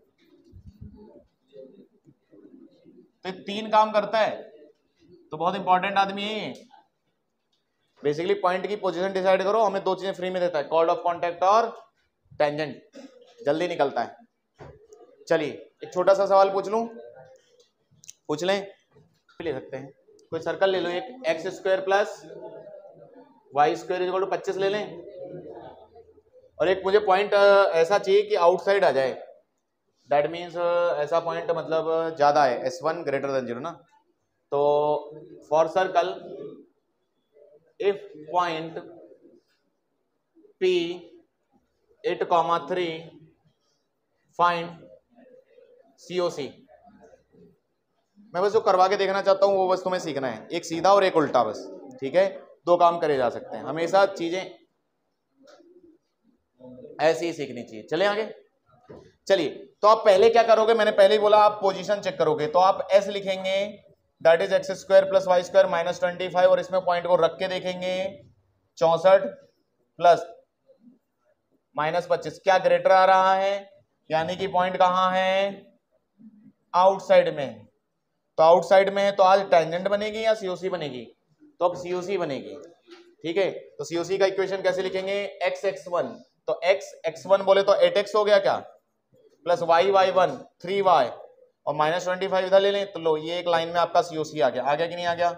तो तीन काम करता है, तो बहुत इंपॉर्टेंट आदमी है ये। बेसिकली पॉइंट की पोजीशन डिसाइड करो, हमें दो चीजें फ्री में देता है, कॉर्ड ऑफ कॉन्टेक्ट और टेंजेंट, जल्दी निकलता है। चलिए एक छोटा सा सवाल पूछ लूं, पूछ लें, ले सकते हैं। कोई सर्कल ले लो, एक X square plus Y square equal to पच्चीस ले लें, और एक मुझे पॉइंट ऐसा चाहिए कि आउटसाइड आ जाए, दैट मीन्स ऐसा पॉइंट मतलब ज्यादा है, S one greater than zero ना। तो for circle if point P eight comma three find COC. मैं बस जो करवा के देखना चाहता हूं वो बस तुम्हें सीखना है, एक सीधा और एक उल्टा बस, ठीक है। दो काम करे जा सकते हैं, हमेशा चीजें ऐसे ही सीखनी चाहिए। चले आगे, चलिए। तो आप पहले क्या करोगे, मैंने पहले ही बोला आप पोजीशन चेक करोगे, तो आप एस लिखेंगे that is X square plus Y square minus twenty five, और इसमें पॉइंट को रख के देखेंगे चौसठ प्लस माइनस पच्चीस, क्या ग्रेटर आ रहा है, यानी कि पॉइंट कहां है, आउटसाइड में। तो आउटसाइड में है तो आज टेंजेंट बनेगी या सीओसी बनेगी, तो अब सीओसी बनेगी, ठीक है। तो सीओसी का इक्वेशन कैसे लिखेंगे, एक्स एक्स वन, तो एक्स एक्स वन बोले तो एट एक्स हो गया क्या, plus Y Y one three Y, और माइनस ट्वेंटी फाइव इधर ले लें, तो लो ये एक लाइन में आपका सीओसी आ गया। आ गया कि नहीं आ गया,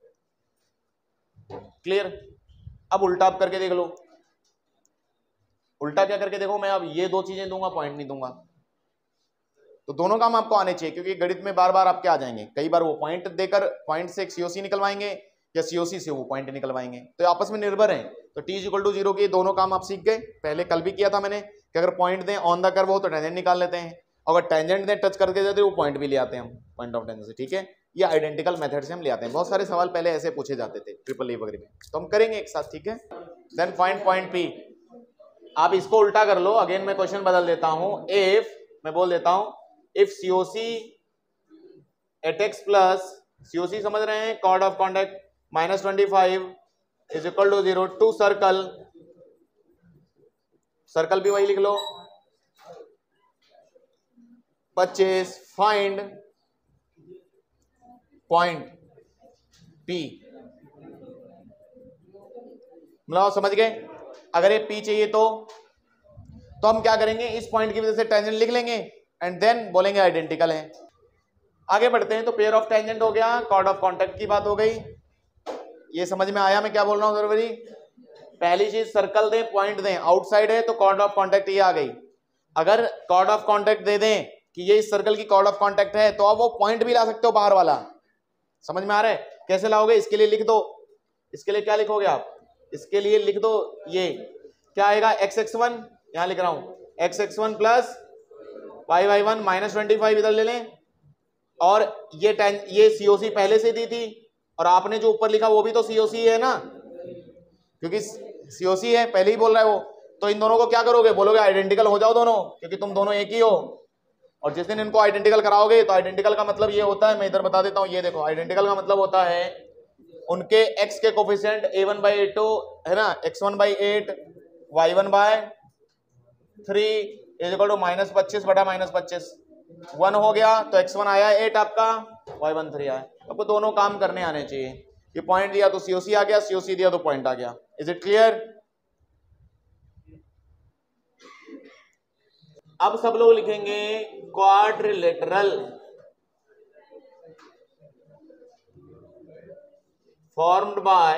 क्लियर। अब उल्टा आप करके देख लो, उल्टा क्या करके देखो, मैं अब ये दो चीजें दूंगा, पॉइंट नहीं दूंगा। तो दोनों काम आपको आने चाहिए, क्योंकि गणित में बार बार आपके आ जाएंगे, कई बार वो पॉइंट देकर पॉइंट से एक सीओसी निकलवाएंगे या सीओसी से वो पॉइंट निकलवाएंगे, तो आपस में निर्भर है। तो T is equal to zero के दोनों काम आप सीख गए, पहले कल भी किया था मैंने कि अगर पॉइंट दें ऑन द कर्व हो तो टेंजेंट निकाल लेते हैं, अगर टेंजेंट दें टच करके देते वो पॉइंट भी ले आते हैं हम, पॉइंट ऑफ टेंजेंट से, ठीक है। ये आइडेंटिकल मेथड से हम ले आते हैं, बहुत सारे सवाल पहले ऐसे पूछे जाते थे ट्रिपल ए वगैरह में, तो हम करेंगे एक साथ, ठीक है। देन फाइंड पॉइंट पी, आप इसको उल्टा कर लो, अगेन मैं क्वेश्चन बदल देता हूं, इफ मैं बोल देता हूं if COC eight X plus COC समझ रहे हैं, chord of contact minus twenty five is equal to zero to circle, circle भी वही लिख लो पच्चीस, फाइंड पॉइंट पी। मतलब समझ गए, अगर ये पी चाहिए तो तो हम क्या करेंगे, इस पॉइंट की वजह से टेंजेंट लिख लेंगे एंड देन बोलेंगे आइडेंटिकल है। आगे बढ़ते हैं, तो पेयर ऑफ टेंजेंट हो गया, कॉर्ड ऑफ कॉन्टैक्ट की बात हो गई, ये समझ में आया मैं क्या बोल रहा हूं जरूरी। पहली चीज सर्कल दें, पॉइंट दें, आउटसाइड है तो कॉर्ड ऑफ कॉन्टैक्ट ये आ गई। अगर कॉर्ड ऑफ कॉन्टैक्ट दे दें कि ये इस सर्कल की कॉर्ड ऑफ कॉन्टैक्ट है, तो आप वो पॉइंट भी ला सकते हो बाहर वाला। समझ में आ रहा है, कैसे लाओगे, इसके लिए लिख दो, इसके लिए क्या लिखोगे आप, इसके लिए लिख दो ये क्या आएगा, एक्स एक्स वन, यहां लिख रहा हूं X X one plus Y Y one minus twenty five इधर ले लें, और ये टेन ये सीओसी पहले से दी थी, और आपने जो ऊपर लिखा वो भी तो सीओसी है ना, क्योंकि सीओसी है पहले ही बोल रहा है वो। तो इन दोनों को क्या करोगे, बोलोगे आइडेंटिकल हो जाओ दोनों, क्योंकि तुम दोनों एक ही हो। और जिस दिन इनको आइडेंटिकल कराओगे, तो आइडेंटिकल का मतलब ये होता है, मैं इधर बता देता हूं, ये देखो आइडेंटिकल का मतलब होता है उनके x के coefficient A one by A two है ना, X one by eight Y one by three is equal to minus पच्चीस बटा माइनस पच्चीस, वन हो गया तो एक्स वन आया एट आपका, वाई वन थ्री आया। आपको दोनों काम करने आने चाहिए, ये पॉइंट दिया तो सीओसी आ गया, सीओसी दिया तो पॉइंट आ गया। Is it clear. अब सब लोग लिखेंगे quadrilateral formed by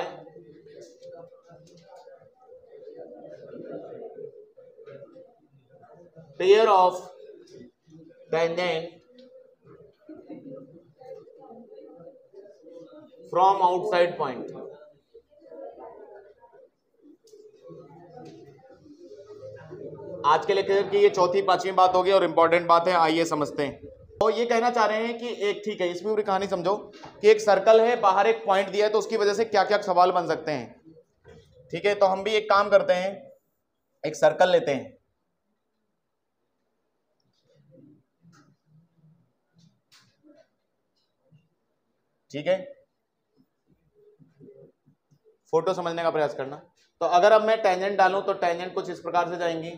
pair of tangent from outside point। आज के लेक्चर की ये चौथी पांचवी बात होगी और इंपॉर्टेंट बात है, आइए समझते हैं। तो ये कहना चाह रहे हैं कि एक, ठीक है, इसमें पूरी कहानी समझो कि एक सर्कल है, बाहर एक पॉइंट दिया है, तो उसकी वजह से क्या क्या सवाल बन सकते हैं, ठीक है। तो हम भी एक काम करते हैं, एक सर्कल लेते हैं, ठीक है, फोटो समझने का प्रयास करना। तो अगर अब मैं टेंजेंट डालूं तो टेंजेंट कुछ इस प्रकार से जाएंगी,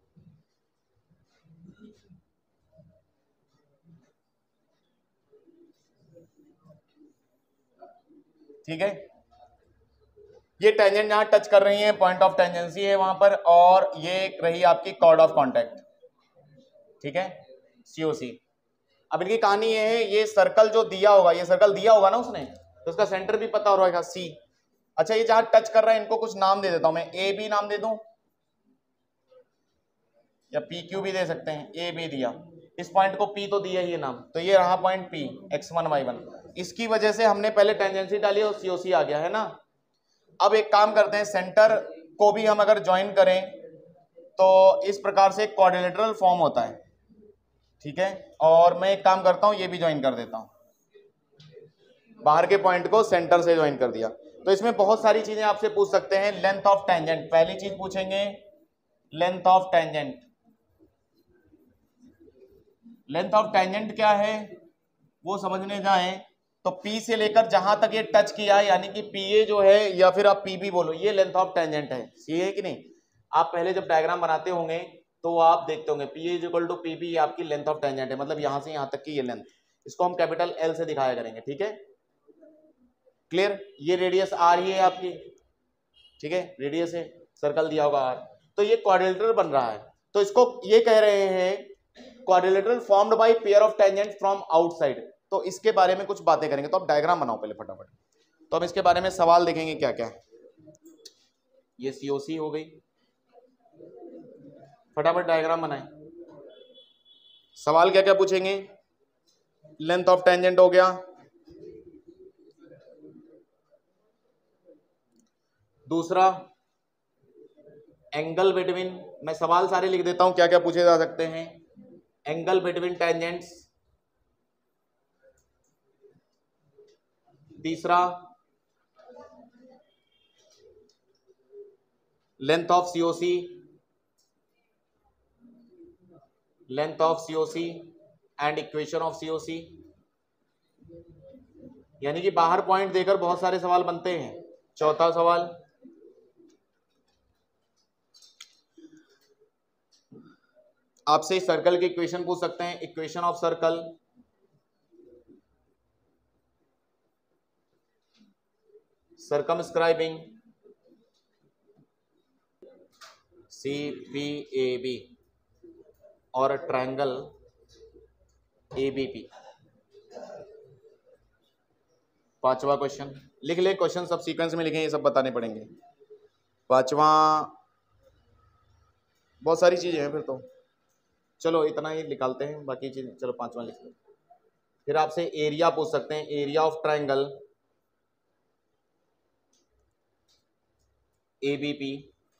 ठीक है। ये टेंजेंट जहां टच कर रही है, पॉइंट ऑफ टेंजेंसी है वहां पर, और ये रही आपकी कॉर्ड ऑफ कॉन्टैक्ट, ठीक है, सीओसी। अब इनकी कहानी ये है, ये सर्कल जो दिया होगा, ये सर्कल दिया होगा ना उसने, तो उसका सेंटर भी पता हो रहेगा सी। अच्छा, ये जहां टच कर रहा है इनको कुछ नाम दे देता हूं मैं, ए बी नाम दे दूं या पी क्यू भी दे सकते हैं, ए बी दिया, इस पॉइंट को पी तो दिया ही नाम, तो ये रहा point P, X one Y one. इसकी वजह से हमने पहले टेंजेंसी डाली और सीओसी आ गया है ना। अब एक काम करते हैं, सेंटर को भी हम अगर ज्वाइन करें तो इस प्रकार से क्वाड्रिलेटरल फॉर्म होता है, ठीक है। और मैं एक काम करता हूं, ये भी ज्वाइन कर देता हूं, बाहर के पॉइंट को सेंटर से ज्वाइन कर दिया। तो इसमें बहुत सारी चीजें आपसे पूछ सकते हैं। लेंथ ऑफ टेंजेंट पहली चीज पूछेंगे, length of tangent. Length of tangent क्या है वो समझने जाएं तो P से लेकर जहां तक ये टच किया है, यानी कि पी ए जो है या फिर आप P B बोलो, ये लेंथ ऑफ टेंजेंट है। सही है कि नहीं? आप पहले जब डायग्राम बनाते होंगे तो आप देखते होंगे P A is equal to P B आपकी लेंथ ऑफ टेंजेंट है, मतलब यहां से यहां तक की ये लेंथ, इसको हम कैपिटल L से दिखाया करेंगे, ठीक है। क्लियर? ये रेडियस R ही है आपकी, ठीक है, रेडियस है, सर्कल दिया होगा R। तो ये क्वाड्रिलेटरल बन रहा है, तो इसको ये कह रहे हैं quadrilateral formed by pair of tangent from outside. तो इसके बारे में कुछ बातें करेंगे। तो आप डायग्राम बनाओ पहले फटाफट। तो हम इसके बारे में सवाल देखेंगे क्या क्या है। ये सी ओ सी हो गई, फटाफट डायग्राम बनाएं। सवाल क्या क्या पूछेंगे? लेंथ ऑफ टेंजेंट हो गया, दूसरा एंगल बिटवीन, मैं सवाल सारे लिख देता हूं क्या क्या पूछे जा सकते हैं। एंगल बिटवीन टेंजेंट्स, तीसरा length of COC, length of COC and equation of COC, यानी कि बाहर पॉइंट देकर बहुत सारे सवाल बनते हैं। चौथा सवाल आपसे सर्कल की इक्वेशन पूछ सकते हैं, equation of circle, circumscribing C P A B और ट्रायंगल ए बी पी। पांचवा क्वेश्चन लिख ले, क्वेश्चन सब सीक्वेंस में लिखें, ये सब बताने पड़ेंगे। पांचवा बहुत सारी चीजें हैं फिर तो, चलो इतना ही निकालते हैं, बाकी चीज चलो पांचवा लिख लो। फिर आपसे एरिया पूछ सकते हैं, area of triangle A B P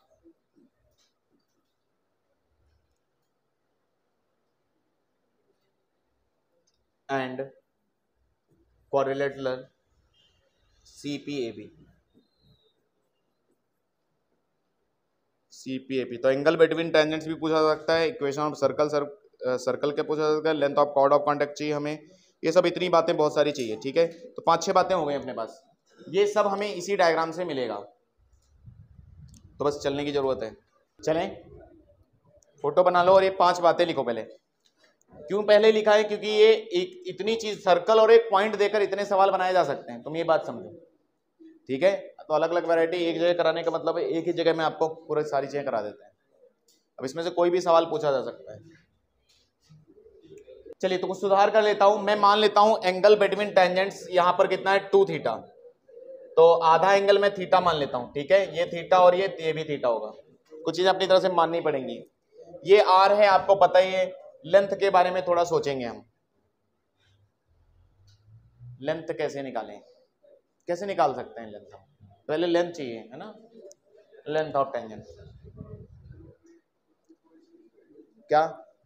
and quadrilateral C P A B, C P A P. तो एंगल बिटवीन टेंजेंट्स भी पूछा जा सकता है, equation of circle sir, circle के पूछा जा सकता है, length of chord of contact चाहिए हमें, ये सब इतनी बातें बहुत सारी चाहिए, ठीक है। तो पांच छह बातें हो गई अपने पास, ये सब हमें इसी डायग्राम से मिलेगा, तो बस चलने की जरूरत है। चलें, फोटो बना लो और ये पांच बातें लिखो पहले। क्यों पहले लिखा है? क्योंकि ये एक इतनी चीज, सर्कल और एक पॉइंट देकर इतने सवाल बनाए जा सकते हैं, तुम ये बात समझो, ठीक है। तो अलग अलग वैरायटी एक जगह कराने का मतलब है एक ही जगह में आपको पूरे सारी चीजें करा देते हैं। अब इसमें से कोई भी सवाल पूछा जा सकता है। चलिए तो कुछ सुधार कर लेता हूं, मैं मान लेता हूं एंगल बिटवीन टेंजेंट्स यहां पर कितना है, टू थीटा, तो आधा एंगल में थीटा मान लेता हूं, ठीक है। ये थीटा और ये ये भी थीटा होगा, कुछ चीजें अपनी तरह से माननी पड़ेंगी। ये आर है, आपको पता ही है। लेंथ के बारे में थोड़ा सोचेंगे हम, लेंथ कैसे निकालें, कैसे निकाल सकते हैं लेंथ? पहले लेंथ चाहिए, है ना, लेंथ ऑफ टेंजेंट क्या?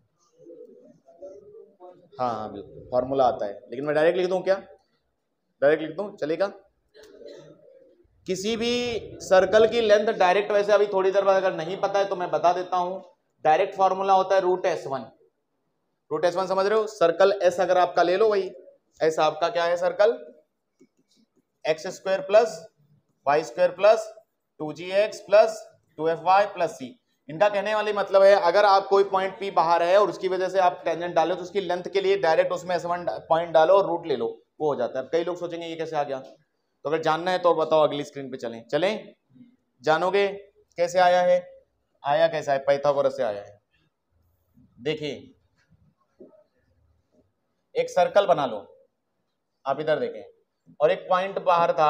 हाँ हाँ बिल्कुल, फॉर्मूला आता है, लेकिन मैं डायरेक्ट लिख दूं क्या? डायरेक्ट लिख दूं, चलेगा? किसी भी सर्कल की लेंथ डायरेक्ट, वैसे अभी थोड़ी देर बाद अगर नहीं पता है तो मैं बता देता हूं, डायरेक्ट फॉर्मूला होता है root S one. Root S one समझ रहे हो? सर्कल एस अगर आपका ले लो, वही एस आपका क्या है, circle X square plus Y square plus two G X plus two F Y plus C. इनका कहने वाली मतलब है, अगर आप कोई पॉइंट पी बाहर है और उसकी वजह से आप टेंजेंट डालो, तो उसकी लेंथ के लिए डायरेक्ट उसमें एस वन पॉइंट डालो और रूट ले लो, वो हो जाता है। कई लोग सोचेंगे ये कैसे आ गया, तो अगर जानना है तो बताओ, अगली स्क्रीन पे चलें। चलें, जानोगे कैसे आया है? आया कैसा है? पाइथागोरस से आया है। देखिए, एक सर्कल बना लो, आप इधर देखें, और एक पॉइंट बाहर था,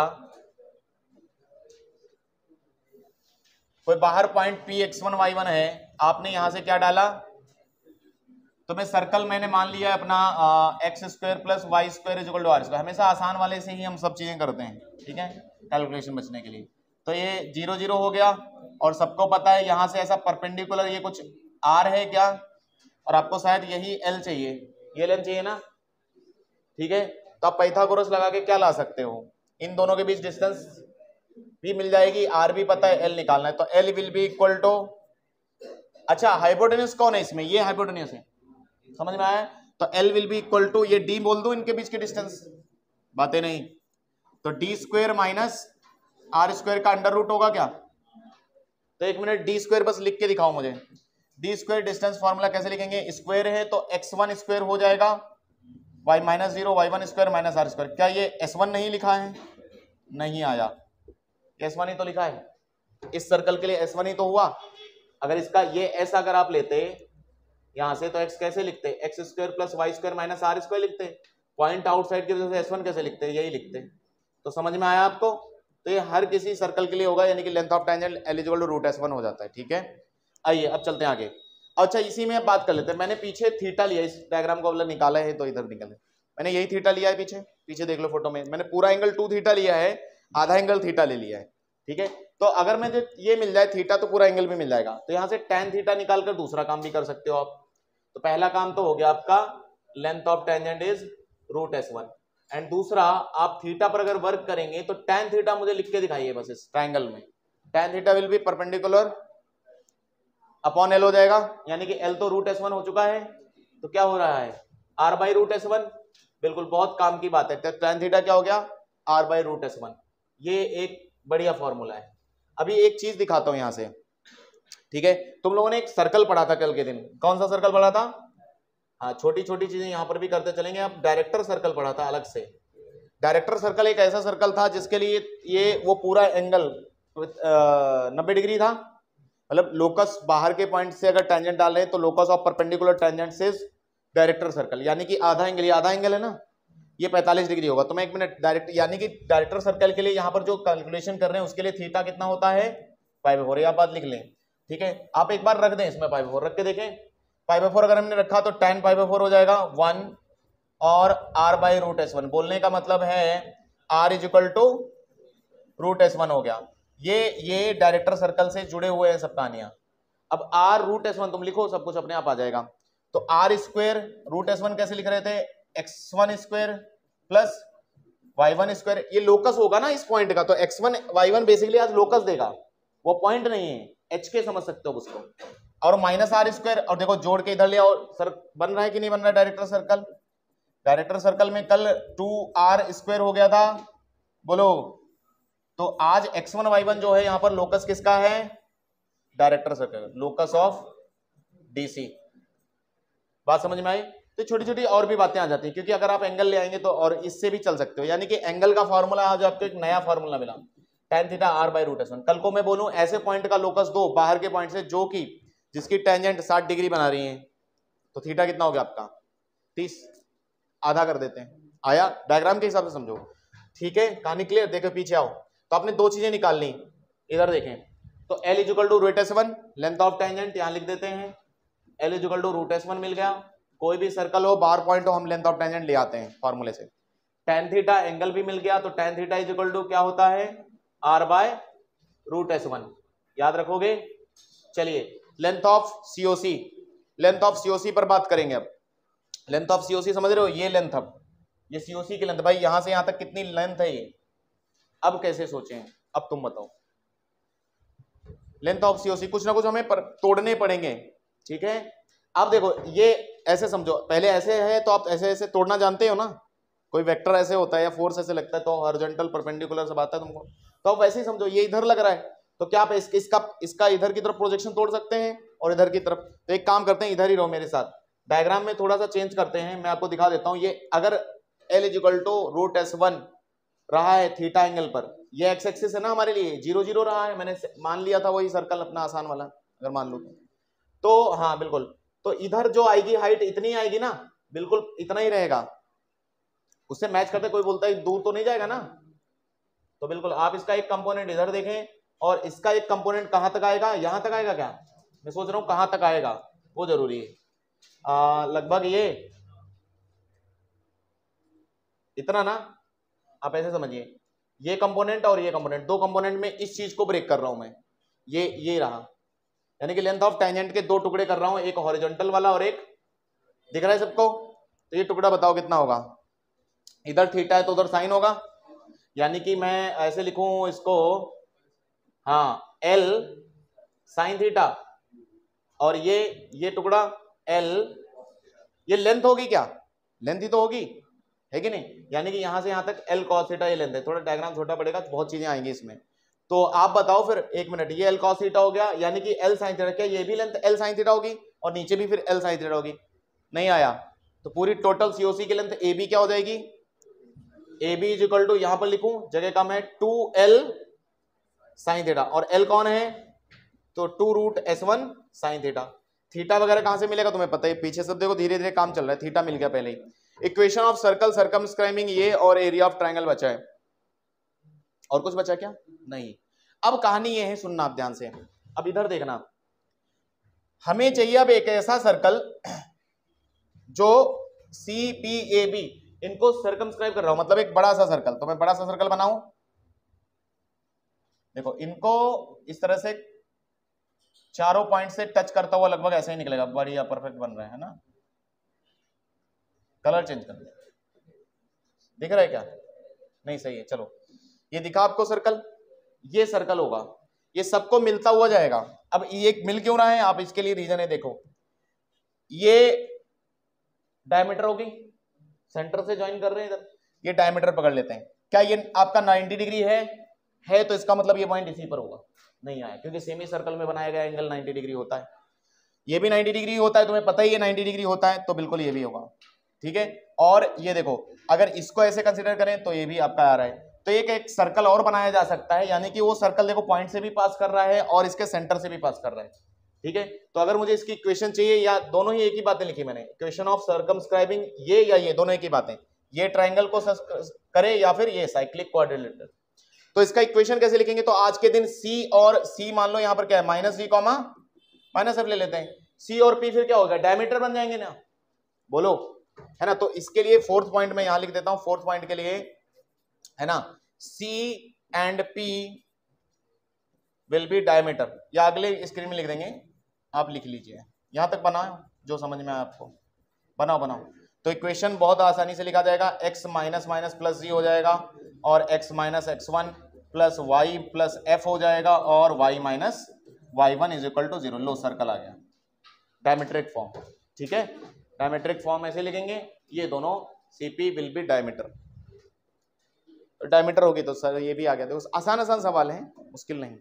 कोई बाहर point P X one Y one है, आपने यहां से क्या डाला, तो मैं सर्कल मैंने मान लिया अपना X square plus Y square is equal to R square. हमेशा आसान वाले से ही हम सब चीजें करते हैं, ठीक है, कैलकुलेशन बचने के लिए। तो ये जीरो जीरो हो गया, और सबको पता है यहां से ऐसा परपेंडिकुलर ये कुछ आर है क्या, और आपको शायद यही एल चाहिए, ये लेंथ चाहिए ना, ठीक है। तो आप पाइथागोरस लगा के क्या ला सकते हो, इन दोनों के बीच डिस्टेंस भी मिल जाएगी, आर भी पता है, एल निकालना है, तो L will be equal to, अच्छा हाइपोटेन्यूज कौन है इसमें, ये हाइपोटेन्यूज है, समझ में आया। तो L will be equal to, ये डी बोल दो इनके बीच की डिस्टेंस, बातें नहीं, तो D square minus R square का अंडर रूट होगा क्या। तो एक मिनट डी स्क्वायर बस लिख के दिखाओ मुझे, डी स्क्वायर डिस्टेंस फॉर्मूला कैसे लिखेंगे, स्क्वायर है तो एक्स वन स्क्वायर हो जाएगा, Y minus zero Y one square minus R square. क्या ये एस वन नहीं लिखा है, नहीं आया, एस वन ही तो लिखा है, इस सर्कल के लिए एस वन ही तो हुआ। अगर इसका ये एस अगर आप लेते यहां से, तो एक्स कैसे लिखते, X square plus Y square minus R square लिखते, पॉइंट आउटसाइड की वजह से एस वन कैसे लिखते, यही लिखते। तो समझ में आया आपको, तो ये हर किसी सर्कल के लिए होगा, यानी कि length of tangent eligible to root S one हो जाता है, ठीक है। आइए अब चलते हैं आगे। अच्छा इसी में बात कर लेते हैं, मैंने पीछे थीटा लिया, इस डायग्राम को मतलब निकाला है तो इधर निकले, मैंने यही थीटा लिया है, पीछे पीछे देख लो फोटो में, मैंने पूरा एंगल टू थीटा लिया है, आधा एंगल थीटा ले लिया है, ठीक है। तो अगर मैं ये मिल जाए थीटा तो पूरा एंगल भी मिल जाएगा, तो यहां से tan थीटा निकाल कर दूसरा काम भी कर सकते हो आप। तो पहला काम तो हो गया आपका length of tangent is root S one, and दूसरा आप थीटा पर अगर वर्क करेंगे तो tan थीटा मुझे लिख के दिखाइए बस इस ट्रायंगल में, tan theta will be perpendicular upon L हो जाएगा, यानी कि एल तो रूट एस वन हो चुका है, तो क्या हो रहा है R by root S one, बिल्कुल बहुत काम की बात है। तो tan थीटा क्या हो गया R by root S one, ये एक बढ़िया फॉर्मूला है। अभी एक चीज दिखाता हूं यहां से, ठीक है। तुम लोगों ने एक सर्कल पढ़ा था कल के दिन, कौन सा सर्कल पढ़ा था, हाँ छोटी छोटी चीजें यहां पर भी करते चलेंगे। अब डायरेक्टर सर्कल पढ़ा था अलग से, डायरेक्टर सर्कल एक ऐसा सर्कल था जिसके लिए ये वो पूरा एंगल नब्बे डिग्री था, मतलब लोकस बाहर के पॉइंट से अगर टेंजेंट डाल रहे हैं तो लोकस ऑफ परपेंडिकुलर टेंजेंट से डायरेक्टर सर्कल, यानी कि आधा एंगल, ये आधा एंगल है ना, ये पैंतालीस डिग्री होगा। तो मैं एक मिनट डायरेक्ट, यानी कि डायरेक्टर सर्कल के लिए यहाँ पर जो कैलकुलेशन कर रहे हैं उसके लिए थीटा कितना होता है पाई बाई फोर, आप बात लिख लें, ठीक है। आप एक बार रख दें इसमें पाई बाई फोर, रख के देखें, पाई बाई फोर अगर हमने रखा तो tan पाई बाई फोर हो जाएगा वन, और r by root S one, बोलने का मतलब है r is equal to root S one हो गया। ये ये डायरेक्टर सर्कल से जुड़े हुए हैं सब कहानियां। अब r रूट एस वन तुम लिखो, सब कुछ अपने आप आ जाएगा। तो r square root S one कैसे लिख रहे थे, X one square plus Y one square, ये लोकस होगा ना इस पॉइंट का, तो X one Y one basically आज लोकस देगा, वो पॉइंट नहीं है, एच के समझ सकते हो उसको, और माइनस आर स्क्वायर, और देखो जोड़ के इधर ले आओ, सर बन रहा है कि नहीं बन रहा है डायरेक्टर सर्कल। डायरेक्टर सर्कल में कल टू आर स्क्वायर हो गया था, बोलो, तो आज एक्स वन वाई वन जो है यहाँ पर लोकस किसका है, director circle, locus of DC. बात समझ में आई। तो छोटी छोटी और भी बातें आ जाती हैं, क्योंकि अगर आप एंगल ले आएंगे तो और इससे भी चल सकते हो, यानी कि एंगल का फॉर्मूला आज आपको एक नया फॉर्मूला मिला, tan theta r by root S one. कल को मैं बोलूं ऐसे पॉइंट का लोकस दो बाहर के पॉइंट से जो कि जिसकी टेंजेंट साठ डिग्री बना रही है, तो थीटा कितना हो गया आपका तीस, आधा कर देते हैं, आया, डायग्राम के हिसाब से समझो, ठीक है। कहानी क्लियर, देखो पीछे आओ। तो आपने दो चीजें निकाल ली, इधर देखें, तो l is equal to root S one, length of tangent यहां लिख देते हैं, l is equal to root S one मिल गया। कोई भी सर्कल हो बाहर पॉइंट हो, हम लेंथ ऑफ टेंजेंट ले आते हैं फॉर्मूले से। tan थीटा एंगल भी मिल गया, तो tan theta is equal to क्या होता है r by root S one, याद रखोगे। चलिए length of COC, length of COC पर बात करेंगे। अब लेंथ ऑफ सीओसी समझ रहे हो, ये लेंथ, अब ये सीओसी की लेंथ, भाई यहां से यहां तक कितनी लेंथ है ये, अब कैसे सोचें, अब तुम बताओ। लेंथ ऑफ सीओसी कुछ ना कुछ हमें पर, तोड़ने पड़ेंगे, ठीक है। आप देखो ये ऐसे समझो, पहले ऐसे है तो आप ऐसे ऐसे तोड़ना जानते हो ना, कोई वेक्टर ऐसे होता है या फोर्स ऐसे लगता है तो हॉरिजॉन्टल परपेंडिकुलर सब आता है तुमको, तो आप वैसे ही समझो, ये इधर लग रहा है तो क्या आप इस, इसका इसका इधर की तरफ प्रोजेक्शन तोड़ सकते हैं और इधर की तरफ। तो एक काम करते हैं, इधर ही रहो मेरे साथ, डायग्राम में थोड़ा सा चेंज करते हैं, मैं आपको दिखा देता हूँ। ये अगर L is equal to root S one रहा है थीटा एंगल पर, ये एक्स एक्सिस है ना हमारे लिए, जीरो जीरो रहा है, मैंने मान लिया था वही सर्कल अपना आसान वाला, अगर मान लो तो, हाँ बिल्कुल। तो इधर जो आएगी हाइट इतनी आएगी ना, बिल्कुल इतना ही रहेगा, उससे मैच करते कोई बोलता है दूर तो नहीं जाएगा ना, तो बिल्कुल आप इसका एक कंपोनेंट इधर देखें और इसका एक कंपोनेंट कहां तक आएगा, यहां तक आएगा क्या, मैं सोच रहा हूं कहां तक आएगा वो जरूरी है, लगभग ये इतना ना, आप ऐसे समझिए, ये कंपोनेंट और ये कंपोनेंट, दो कंपोनेंट में इस चीज को ब्रेक कर रहा हूं मैं, ये ये रहा, यानी कि लेंथ ऑफ टेंजेंट के दो टुकड़े कर रहा हूं, एक हॉरिजॉन्टल वाला और एक, दिख रहा है सबको? तो ये टुकड़ा बताओ कितना होगा, इधर थीटा है तो उधर साइन होगा, यानी कि मैं ऐसे लिखूं इसको, हाँ एल साइन थीटा, और ये ये टुकड़ा एल, ये लेंथ होगी क्या, लेंथ ही तो होगी, है कि नहीं? यानी कि यहां से यहां तक एल कॉस थीटा ये लेंथ है, थोड़ा डायग्राम छोटा पड़ेगा, बहुत चीजें आएंगी इसमें। तो आप बताओ फिर, एक मिनट, ये एल कॉस थीटा हो गया, यानी कि एल साइन थीटा, क्या ये भी लेंथ एल साइन थीटा होगी और नीचे भी फिर एल साइन थीटा होगी? नहीं आया, तो पूरी टोटल सीओसी की लेंथ ए बी क्या हो जाएगी, A B is equal to, यहां पर लिखूं जगह का मैं, टू एल साइन थीटा, और एल कौन है, तो two root S one sine theta. Theta वगैरह कहां से मिलेगा तुम्हें पता है, पीछे सब देखो धीरे धीरे काम चल रहा है, थीटा मिल गया पहले ही। इक्वेशन ऑफ सर्कल सर्कमस्क्राइबिंग ये, और एरिया ऑफ ट्रायंगल बचा है, और कुछ बचा क्या, नहीं। अब कहानी ये है, सुनना आप ध्यान से, अब इधर देखना, हमें चाहिए अब एक ऐसा सर्कल जो सी पी ए बी इनको सर्कमस्क्राइब कर रहा हूं, मतलब एक बड़ा सा सर्कल, तो मैं बड़ा सा सर्कल बनाऊं, देखो इनको इस तरह से चारों पॉइंट से टच करता हुआ लगभग ऐसा ही निकलेगा, बढ़िया परफेक्ट बन रहा है ना, कलर चेंज कर दिया, दिख रहा है क्या, नहीं सही है, चलो ये दिखा आपको सर्कल, ये सर्कल होगा, ये सबको मिलता हुआ जाएगा। अब ये मिल क्यों रहा है, आप इसके लिए रीजन है, देखो ये डायमीटर होगी, सेंटर से ज्वाइन कर रहे हैं इधर, ये डायमीटर पकड़ लेते हैं, क्या ये आपका नाइंटी डिग्री है है तो इसका मतलब ये पॉइंट इसी पर होगा, नहीं आया, क्योंकि सेमी सर्कल में बनाया गया एंगल नाइंटी डिग्री होता है, ये भी नाइंटी डिग्री होता है, तुम्हें पता ही है नाइंटी डिग्री होता है, तो बिल्कुल ये भी होगा, ठीक है। और ये देखो अगर इसको ऐसे कंसीडर करें तो ये भी आपका आ रहा है, तो एक एक सर्कल और बनाया जा सकता है, यानी कि वो सर्कल देखो पॉइंट से भी पास कर रहा है और इसके सेंटर से भी पास कर रहा है, ठीक है। तो अगर मुझे इसकी इक्वेशन चाहिए, या दोनों ही एक ही बातें लिखी मैंने, इक्वेशन ऑफ सर्कमस्क्राइबिंग ये या ये दोनों एक ही बातें, ये ट्राइंगल को करे या फिर ये साइक्लिक क्वाड्रिलेटरल, तो इसका इक्वेशन कैसे लिखेंगे, तो आज के दिन सी और सी मान लो यहां पर क्या है, minus C comma minus F ले लेते हैं, सी और पी फिर क्या होगा, डायमीटर बन जाएंगे ना, बोलो, है ना। तो इसके लिए फोर्थ पॉइंट में यहां लिख देता हूं, फोर्थ पॉइंट के लिए है ना, C and P will be diameter, या अगले स्क्रीन में लिख देंगे, आप लिख लीजिए, यहां तक बनाओ जो समझ में आया आपको, बनाओ बनाओ। तो इक्वेशन बहुत आसानी से लिखा जाएगा, x minus minus plus G हो जाएगा, और x minus X one plus Y plus F हो जाएगा, और y minus Y one is equal to zero, लो सर्कल आ गया, डायमेट्रिक फॉर्म, ठीक है। डायमेट्रिक फॉर्म ऐसे लिखेंगे, ये दोनों CP will be diameter, diameter होगी तो सर ये भी आ गया, तो आसान आसान सवाल है, मुश्किल नहीं।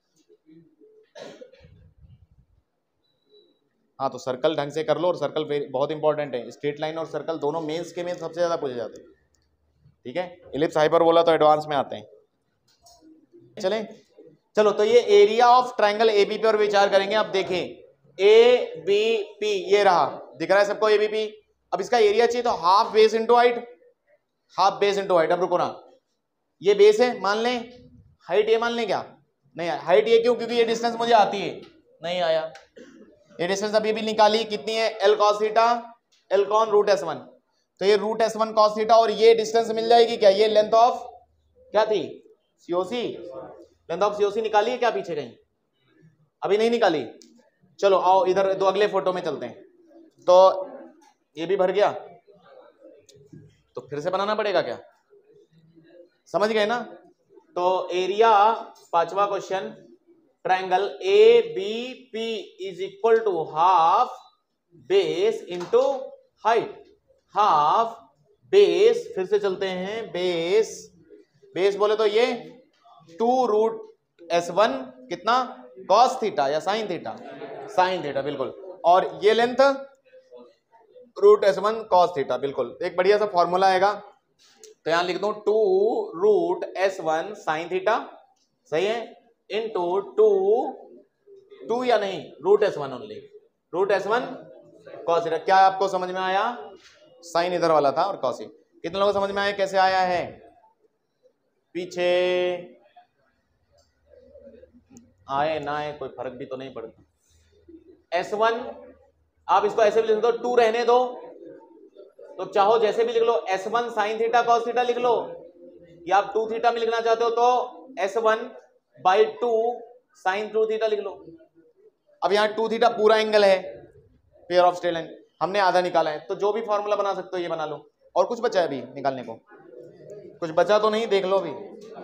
हाँ तो सर्कल ढंग से कर लो, और सर्कल बहुत इंपॉर्टेंट है, स्ट्रेट लाइन और सर्कल दोनों मेंस के में सबसे ज्यादा पूछे जाते हैं, ठीक है। इलिप्स हाइपरबोला तो एडवांस में आते हैं। चलें, चलो तो ये area of triangle A B P पर विचार करेंगे। अब देखें ए बी पी, ये रहा, दिख रहा है सबको ए बी पी। अब इसका एरिया चाहिए तो half base into height, half base into height. अब रुको ना, ये बेस है मान लें, हाइट ये मान लें, क्या नहीं हाइट ये क्यों, क्योंकि ये डिस्टेंस मुझे आती है, नहीं आया, ये डिस्टेंस अभी भी निकाली, कितनी है, एल कॉस थीटा, एल कॉन रूट एस वन, तो ये root S one cos theta, और ये डिस्टेंस मिल जाएगी क्या, ये लेंथ ऑफ क्या थी, सीओसी, लेंथ ऑफ सीओसी निकाली है क्या पीछे कहीं, अभी नहीं निकाली। चलो आओ इधर दो अगले फोटो में चलते हैं, तो ये भी भर गया, तो फिर से बनाना पड़ेगा क्या, समझ गए ना। तो एरिया, पांचवा question, triangle A B P is equal to half base into height, half base, फिर से चलते हैं, बेस, बेस बोले तो ये टू रूट एस वन कितना, कॉस थीटा या साइन थीटा, साइन थीटा बिल्कुल, और ये length root S one cos theta, बिल्कुल। एक बढ़िया सा फॉर्मूला आएगा, तो यहां लिख दूं two root S one sine theta, सही है, इंटू टू टू या नहीं root S one only, root S one cos theta. क्या आपको समझ में आया, साइन इधर वाला था और कॉस, कितने लोगों को समझ में आया कैसे आया है, पीछे आए ना आए कोई फर्क भी तो नहीं पड़ता। एस वन आप इसको ऐसे भी लिख दो, टू रहने दो, तो चाहो जैसे भी लिख लो, S one sine theta cos theta लिख लो, या आप टू थीटा में लिखना चाहते हो तो S one by two sine two theta लिख लो। अब यहाँ टू थीटा पूरा एंगल है पेयर ऑफ स्ट्रेट लाइन, हमने आधा निकाला है, तो जो भी फॉर्मूला बना सकते हो ये बना लो। और कुछ बचा है अभी निकालने को? कुछ बचा तो नहीं, देख लो अभी।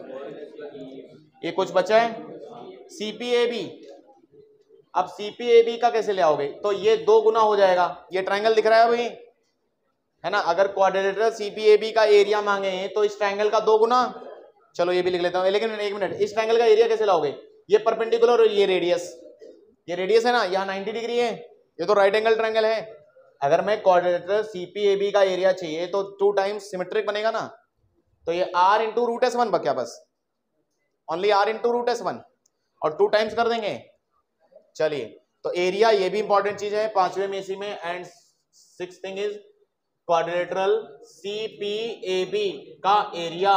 ये कुछ बचा है सी पी ए बी। अब सी पी ए बी का कैसे ले आओगे? तो ये दो गुना हो जाएगा, ये ट्रायंगल दिख रहा है अभी, है ना। अगर quadrilateral C P A B का एरिया मांगे तो इस ट्रायंगल का दो गुना, चलो ये भी लिख लेता हूं। लेकिन एक मिनट, इस ट्रायंगल का एरिया कैसे लाओगे? ये परपेंडिकुलर और ये रेडियस, ये रेडियस है ना, यहाँ नाइन्टी डिग्री है, ये तो राइट एंगल ट्रायंगल है। अगर मैं quadrilateral C P A B का एरिया चाहिए तो टू टाइम्स सिमेट्रिक बनेगा ना, तो ये R into root S one बचा, बस only R into root S one, और टू टाइम्स कर देंगे। चलिए, तो एरिया ये भी इंपॉर्टेंट चीज है पांचवें में इसी में। And six thing is quadrilateral C P A B का एरिया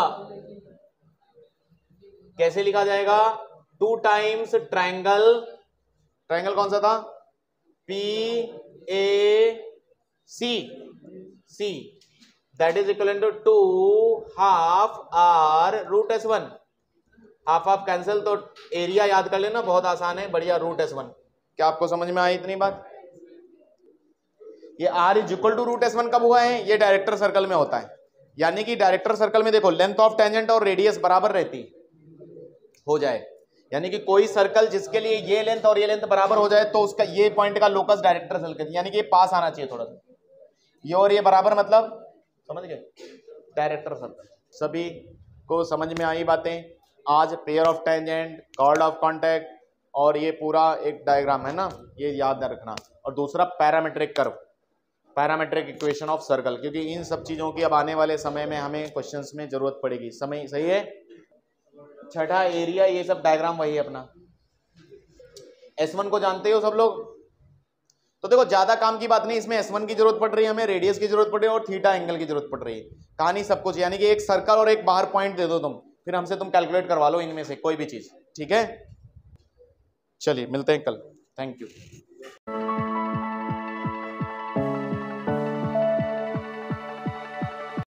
कैसे लिखा जाएगा? टू टाइम्स ट्रायंगल, ट्रायंगल कौन सा था? P A C, C that is equal to two half R root S one. Half half cancel, तो area याद कर लेना, बहुत आसान है, बढ़िया, रूट एस वन। क्या आपको समझ में आई इतनी बात? ये R is equal to root S one कब हुआ है? ये डायरेक्टर सर्कल में होता है। यानी कि डायरेक्टर सर्कल में देखो लेंथ ऑफ टेंजेंट और रेडियस बराबर रहती हो जाए, यानी कि कोई सर्कल जिसके लिए ये लेंथ और ये लेंथ बराबर हो जाए तो उसका ये पॉइंट का लोकस डायरेक्टर सर्कल, यानी कि ये पास आना चाहिए थोड़ा सा, ये और ये बराबर, मतलब समझ गए, डायरेक्टर सर्कल। सभी को समझ में आई बातें? आज pair of tangent, chord of contact, और ये पूरा एक डायग्राम है ना, ये याद रखना। और दूसरा parametric curve, parametric equation of circle, क्योंकि इन सब चीज़ों की अब आने वाले समय में हमें क्वेश्चंस में जरूरत पड़ेगी। समय सही है। छठा एरिया, ये सब डायग्राम वही है अपना। एस वन को जानते हो सब लोग? तो देखो ज्यादा काम की बात नहीं, इसमें एस वन की जरूरत पड़ रही है हमें, रेडियस की जरूरत पड़ रही है और थीटा एंगल की जरूरत पड़ रही है। कहानी सब कुछ, यानी कि एक सर्कल और एक बाहर पॉइंट दे दो तुम, फिर हमसे तुम कैलकुलेट करवा लो इनमें से कोई भी चीज, ठीक है। चलिए मिलते हैं कल, थैंक यू।